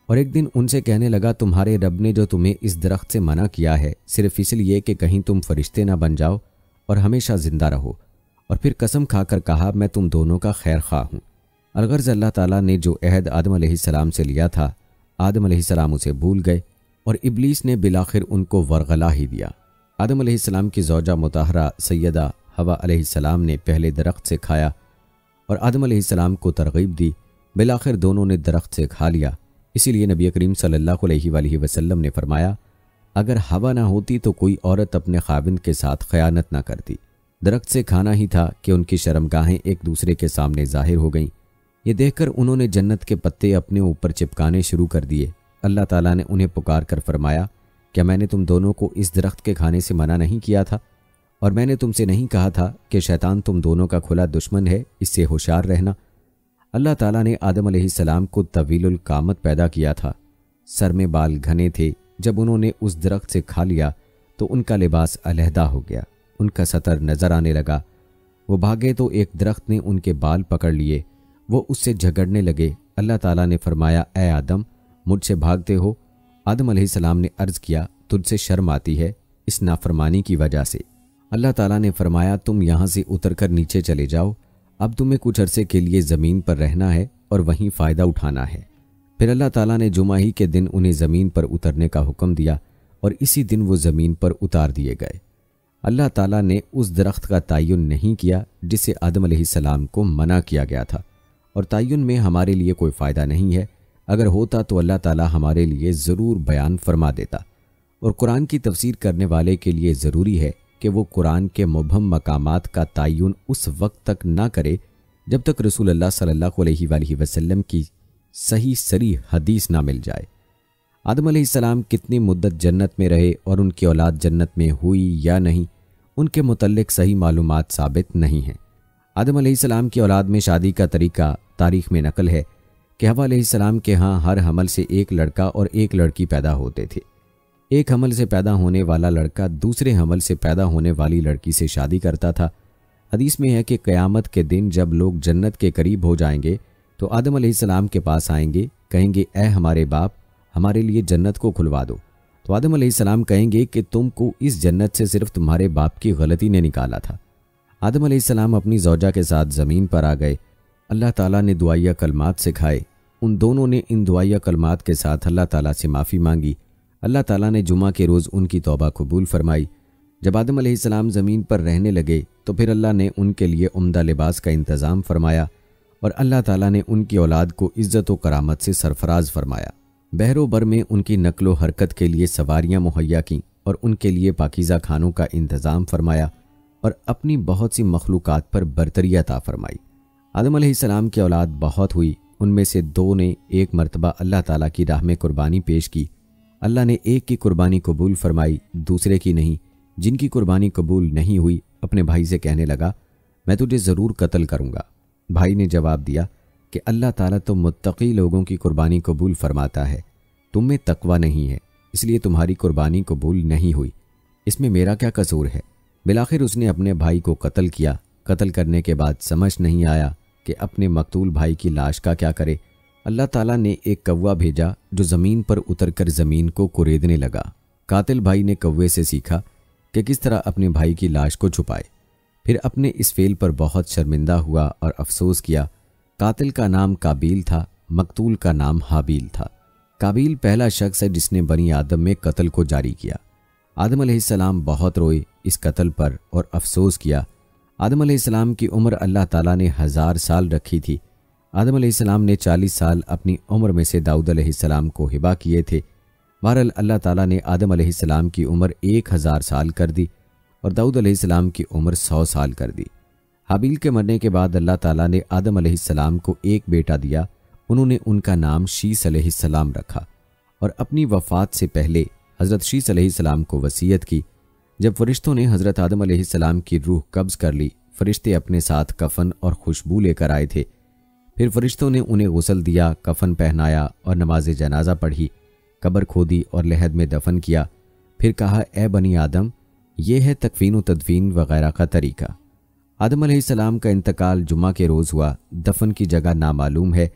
اور ایک دن ان سے کہنے لگا تمہارے رب نے جو تمہیں اس درخت سے منع کیا ہے صرف اس لیے کہ کہیں تم فرشتے نہ بن جاؤ اور ہمیشہ زندہ رہو، اور پھر قسم کھا کر کہا میں تم دونوں کا خیر خواہ ہوں۔ الغرض اللہ تعالیٰ نے جو عہد آدم علیہ السلام سے لیا تھا، آدم علیہ السلام اسے بھول گئے اور ابلیس نے بالآخر ان کو ورغلا ہی دیا۔ آدم علیہ السلام کی زوجہ مطہرہ سیدہ حوا علیہ السلام نے پہلے درخت سے کھایا اور آدم علیہ السلام کو ترغیب دی، بالآخر دونوں نے درخت سے کھا لیا۔ اسی لیے نبی کریم صلی اللہ علیہ وآلہ وسلم نے فرمایا اگر حوا نہ ہوتی تو کوئی عورت اپنے خاوند کے ساتھ خیانت نہ کرتی۔ درخت سے کھانا ہی تھا کہ ان کی شرمگاہیں ایک دوسرے کے سامنے ظاہر ہو گئیں۔ یہ دیکھ کر انہوں نے جنت کے پتے اپنے اوپر چپکانے شروع کر دیے۔ اللہ تعالیٰ نے انہیں پکار کر فرمایا کیا میں نے تم دونوں کو اس درخت کے کھانے سے منع نہیں کیا تھا؟ اور میں نے تم سے نہیں کہا تھا کہ شیطان تم دونوں کا کھلا دشمن ہے، اس سے ہوشیار رہنا۔ اللہ تعالیٰ نے آدم علیہ السلام کو طویل القامت پیدا کیا تھا، سر میں بال گھنے تھے۔ جب انہوں نے اس درخت سے کھا لیا تو ان کا لباس علیحدہ ہو گیا، ان کا سطر نظر آنے لگا۔ وہ بھاگے تو ایک درخت نے ان کے بال پکڑ لیے، وہ اس سے جھگڑنے لگے۔ اللہ تعالیٰ نے فرمایا اے آدم مجھ سے بھاگتے ہو؟ آدم علیہ السلام نے عرض کیا تجھ سے شرم آتی ہے اس نافرمانی کی وجہ سے۔ اللہ تعالیٰ نے فرمایا تم یہاں سے اتر کر نیچے چلے جاؤ، اب تمہیں کچھ عرصے کے لیے زمین پر رہنا ہے اور وہیں فائدہ اٹھانا ہے۔ پھر اللہ تعالیٰ نے جمعہ ہی کے دن انہیں زمین پر اترنے کا حکم دیا اور اسی دن وہ زمین پر اتار دیے گئے۔ اللہ تعالیٰ نے اس درخت کا تعین نہیں کیا جسے آدم علیہ السلام کو منع کیا گیا تھا، اور تعین میں ہمارے لیے کوئی فائدہ نہیں ہے۔ اگر ہوتا تو اللہ تعالیٰ ہمارے لیے ضرور بیان فرما دیتا، اور قرآن کی تفسیر کرنے والے کے لیے ضروری ہے کہ وہ قرآن کے مبہم مقامات کا تعین اس وقت تک نہ کرے جب تک رسول اللہ صلی اللہ علیہ وآلہ وسلم کی صحیح صریح حدیث نہ مل جائے۔ آدم علیہ السلام کتنی مدت جنت میں رہے اور ان کی اولاد جنت میں ہوئی یا نہیں، ان کے متعلق صحیح معلومات ثابت نہیں ہیں۔ آدم علیہ السلام کی اولاد میں شادی کا طریقہ تاریخ میں نقل ہے کہ حوا علیہ السلام کے ہاں ہر حمل سے ایک لڑکا اور ایک لڑکی پیدا ہوتے تھے۔ ایک حمل سے پیدا ہونے والا لڑکا دوسرے حمل سے پیدا ہونے والی لڑکی سے شادی کرتا تھا۔ حدیث میں ہے کہ قیامت کے دن جب لوگ جنت کے قریب ہو جائیں گے تو آدم علیہ السلام کے پاس آئیں گے، کہیں گے اے ہمارے باپ ہمارے لیے جنت کو کھلوا دو۔ تو آدم علیہ السلام کہیں گے کہ تم کو اس جنت سے صرف تمہارے باپ کی غلطی نے نکالا تھا۔ آدم علیہ السلام اپنی زوجہ کے ساتھ زمین پر آ گئے۔ اللہ تعالیٰ نے دعائیہ کلمات سکھائے، ان دونوں نے ان دعائیہ کلمات کے ساتھ اللہ تعالیٰ سے معافی مانگی۔ اللہ تعالیٰ نے جمعہ کے روز ان کی توبہ قبول فرمائی۔ جب آدم علیہ السلام زمین پر رہنے لگے تو پھر اللہ نے ان کے لیے عمدہ لباس کا انتظام فرمایا، اور اللہ تعالیٰ نے ان کی اولاد کو عزت و کرامت سے سرفراز فرمایا۔ بحر و بر میں ان کی نقل و حرکت کے لیے سواریاں مہیا کیں اور ان کے لیے پاکیزہ کھانوں کا انتظام فرمایا، اور اپنی بہت سی مخلوقات پر برتری عطا فرمائی۔ آدم علیہ السلام کی اولاد بہت ہوئی، ان میں سے دو نے ایک مرتبہ اللہ تعالیٰ کی راہ میں قربانی پیش کی۔ اللہ نے ایک کی قربانی قبول فرمائی، دوسرے کی نہیں۔ جن کی قربانی قبول نہیں ہوئی اپنے بھائی سے کہنے لگا میں تجھے ضرور قتل کروں گا۔ بھائی نے جواب دیا کہ اللہ تعالیٰ تو متقی لوگوں کی قربانی قبول فرماتا ہے، تم میں تقوی نہیں ہے، اس لیے تمہاری قربانی قبول نہیں ہوئی، اس میں میرا کیا قصور ہے؟ بالآخر اس نے اپنے بھائی کو قتل کیا۔ قتل کرنے کے بعد سمجھ نہیں آیا کہ اپنے مقتول بھائی کی لاش کا کیا کرے۔ اللہ تعالیٰ نے ایک کوا بھیجا جو زمین پر اتر کر زمین کو کوریدنے لگا۔ قاتل بھائی نے کوے سے سیکھا کہ کس طرح اپنے بھائی کی لاش کو چھپائے، پھر اپنے اس فعل پر بہت شرمندہ ہوا اور افسوس کیا۔ قاتل کا نام قابیل تھا، مقتول کا نام حابیل تھا۔ قابیل پہلا شخص ہے جس نے بنی آدم میں قتل کو جاری کیا۔ آدم علیہ السلام بہت روئے اس قتل پر اور افسوس کیا۔ آدم علیہ السلام کی عمر اللہ تعالیٰ نے 1000 سال رکھی تھی۔ آدم علیہ السلام نے 40 سال اپنی عمر میں سے داؤد علیہ السلام کو ہبہ کیے تھے۔ بہرحال اللہ تعالیٰ نے آدم علیہ السلام کی عمر 1000 سال کر دی اور داؤد علیہ السلام کی عمر 100 سال کر دی۔ حابیل کے مرنے کے بعد اللہ تعالیٰ نے آدم علیہ السلام کو ایک بیٹا دیا، انہوں نے ان کا نام شیث علیہ السلام رکھا، اور اپنی وفات سے پہلے حضرت شیث علیہ السلام کو وصیت کی۔ جب فرشتوں نے حضرت آدم علیہ السلام کی روح قبض کر لی، فرشتے اپنے ساتھ کفن اور خوشبو لے کر آئے تھے۔ پھر فرشتوں نے انہیں غسل دیا، کفن پہنایا اور نماز جنازہ پڑھی، قبر کھودی اور لحد میں دفن کیا۔ پھر کہا اے بنی آدم، یہ ہے تکفین و تدفین وغیرہ کا طریقہ۔ آدم علیہ السلام کا انتقال جمعہ کے روز ہوا، دفن کی جگہ نامعلوم ہے۔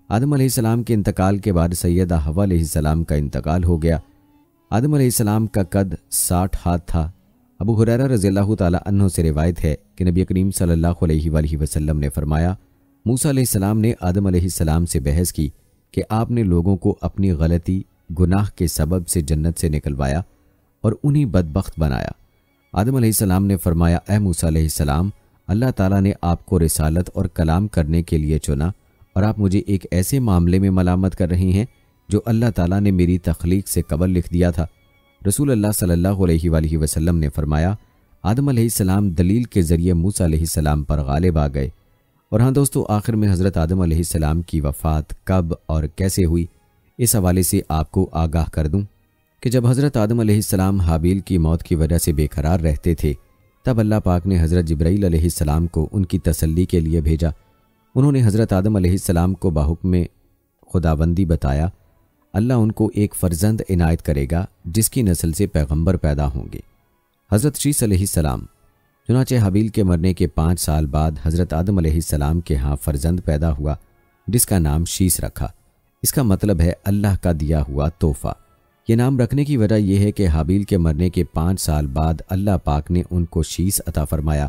آدم علیہ السلام کے انتقال کے بعد سیدہ حوا علیہ السلام کا انتقال ہو گیا۔ آدم علیہ السلام کا قد 60 ہاتھ تھا۔ ابو ہریرہ رضی اللہ تعالیٰ عنہ سے روایت ہے کہ نبی کریم صلی اللہ علیہ وآلہ وسلم نے فرمایا، موسیٰ علیہ السلام نے آدم علیہ السلام سے بحث کی کہ آپ نے لوگوں کو اپنی غلطی گناہ کے سبب سے جنت سے نکلوایا اور انہیں بدبخت بنایا۔ آدم علیہ السلام نے فرمایا، اے موسیٰ علیہ السلام، اللہ تعالیٰ نے آپ کو رسالت اور کلام کرنے کے لیے چنا اور آپ مجھے ایک ایسے معاملے میں ملامت کر رہی ہیں جو اللہ تعالیٰ نے میری تخلیق سے قبل لکھ دیا تھا۔ رسول اللہ صلی اللہ علیہ وآلہ وسلم نے فرمایا، آدم علیہ السلام دلیل کے ذریعے موسیٰ علیہ السلام پر غالب آ گئے۔ اور ہاں دوستو، آخر میں حضرت آدم علیہ السلام کی وفات کب اور کیسے ہوئی، اس حوالے سے آپ کو آگاہ کر دوں کہ جب حضرت آدم علیہ السلام حابیل کی موت کی وجہ سے بے قرار رہتے تھے، تب اللہ پاک نے حضرت جبرائیل علیہ السلام کو ان کی تسلی کے لیے بھیجا۔ انہوں نے حضرت آدم علیہ السلام کو بحکم خداوندی بتایا، اللہ ان کو ایک فرزند عنایت کرے گا جس کی نسل سے پیغمبر پیدا ہوں گے، حضرت شیث علیہ السلام۔ چنانچہ حابیل کے مرنے کے 5 سال بعد حضرت آدم علیہ السلام کے ہاں فرزند پیدا ہوا جس کا نام شیث رکھا۔ اس کا مطلب ہے اللہ کا دیا ہوا تحفہ۔ یہ نام رکھنے کی وجہ یہ ہے کہ حابیل کے مرنے کے 5 سال بعد اللہ پاک نے ان کو شیث عطا فرمایا۔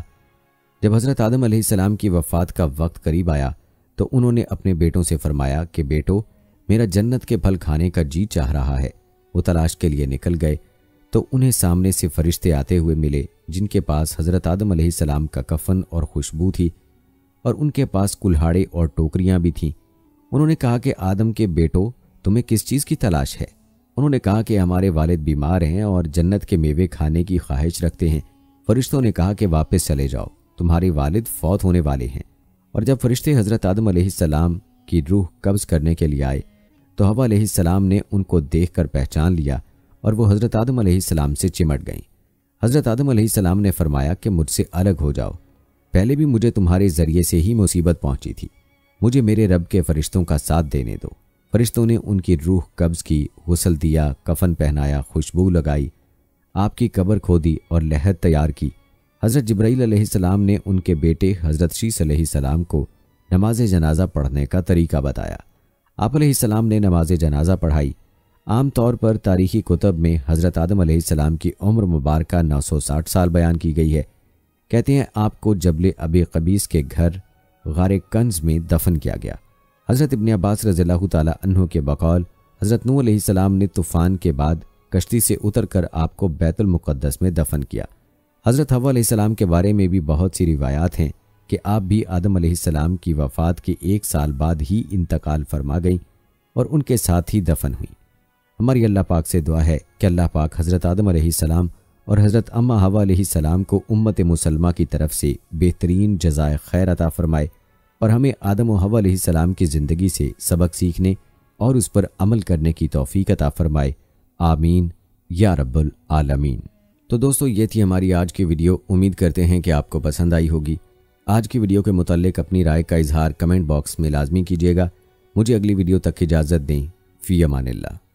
جب حضرت آدم علیہ السلام کی وفات کا وقت قریب آیا تو انہوں نے اپنے بیٹوں سے فرمایا کہ بیٹو، میرا جنت کے پھل کھانے کا جی چاہ رہا ہے۔ وہ تلاش کے لیے نکل گئے تو انہیں سامنے سے فرشتے آتے ہوئے ملے جن کے پاس حضرت آدم علیہ السلام کا کفن اور خوشبو تھی، اور ان کے پاس کلہاڑے اور ٹوکریاں بھی تھیں۔ انہوں نے کہا کہ آدم کے بیٹو، تمہیں کس چیز کی تلاش ہے؟ انہوں نے کہا کہ ہمارے والد بیمار ہیں اور جنت کے میوے کھانے کی خواہش رکھتے ہیں۔ فرشتوں نے کہا کہ واپس چلے جاؤ، تمہارے والد فوت ہونے والے ہیں۔ اور جب فرشتے حضرت آدم علیہ السلام کی روح قبض کرنے کے لیے آئے تو حوا علیہ السلام نے ان کو دیکھ کر پہچان لیا اور وہ حضرت آدم علیہ السلام سے چمٹ گئیں۔ حضرت آدم علیہ السلام نے فرمایا کہ مجھ سے الگ ہو جاؤ، پہلے بھی مجھے تمہارے ذریعے سے ہی مصیبت پہنچی تھی، مجھے میرے رب کے فرشتوں کا ساتھ دینے دو۔ فرشتوں نے ان کی روح قبض کی، غسل دیا، کفن پہنایا، خوشبو لگائی، آپ کی قبر کھودی اور لحد تیار کی۔ حضرت جبرائیل علیہ السلام نے ان کے بیٹے حضرت شیث علیہ السلام کو نماز جنازہ پڑھنے کا طریقہ بتایا۔ آپ علیہ السلام نے نماز جنازہ پڑھائی۔ عام طور پر تاریخی کتب میں حضرت آدم علیہ السلام کی عمر مبارکہ 960 سال بیان کی گئی ہے۔ کہتے ہیں آپ کو جبل ابی قبیس کے گھر غار کنز میں دفن کیا گیا۔ حضرت ابن عباس رضی اللہ تعالیٰ عنہ کے بقول حضرت نوح علیہ السلام نے طوفان کے بعد کشتی سے اتر کر آپ کو بیت المقدس میں دفن کیا۔ حضرت حوا علیہ السلام کے بارے میں بھی بہت سی روایات ہیں کہ آپ بھی آدم علیہ السلام کی وفات کے 1 سال بعد ہی انتقال فرما گئیں اور ان کے ساتھ ہی دفن ہوئیں۔ ہماری اللہ پاک سے دعا ہے کہ اللہ پاک حضرت آدم علیہ السلام اور حضرت اماں حوا علیہ السلام کو امت مسلمہ کی طرف سے بہترین جزائے خیر عطا فرمائے اور ہمیں آدم و حوا علیہ السلام کی زندگی سے سبق سیکھنے اور اس پر عمل کرنے کی توفیق عطا فرمائے، آمین یا رب العالمین۔ تو دوستو، یہ تھی ہماری آج کی ویڈیو۔ امید کرتے ہیں کہ آپ کو پسند آئی ہوگی۔ آج کی ویڈیو کے متعلق اپنی رائے کا اظہار کمنٹ باکس میں لازمی کیجیے گا۔ مجھے اگلی ویڈیو تک اجازت دیں۔ فی امان اللہ۔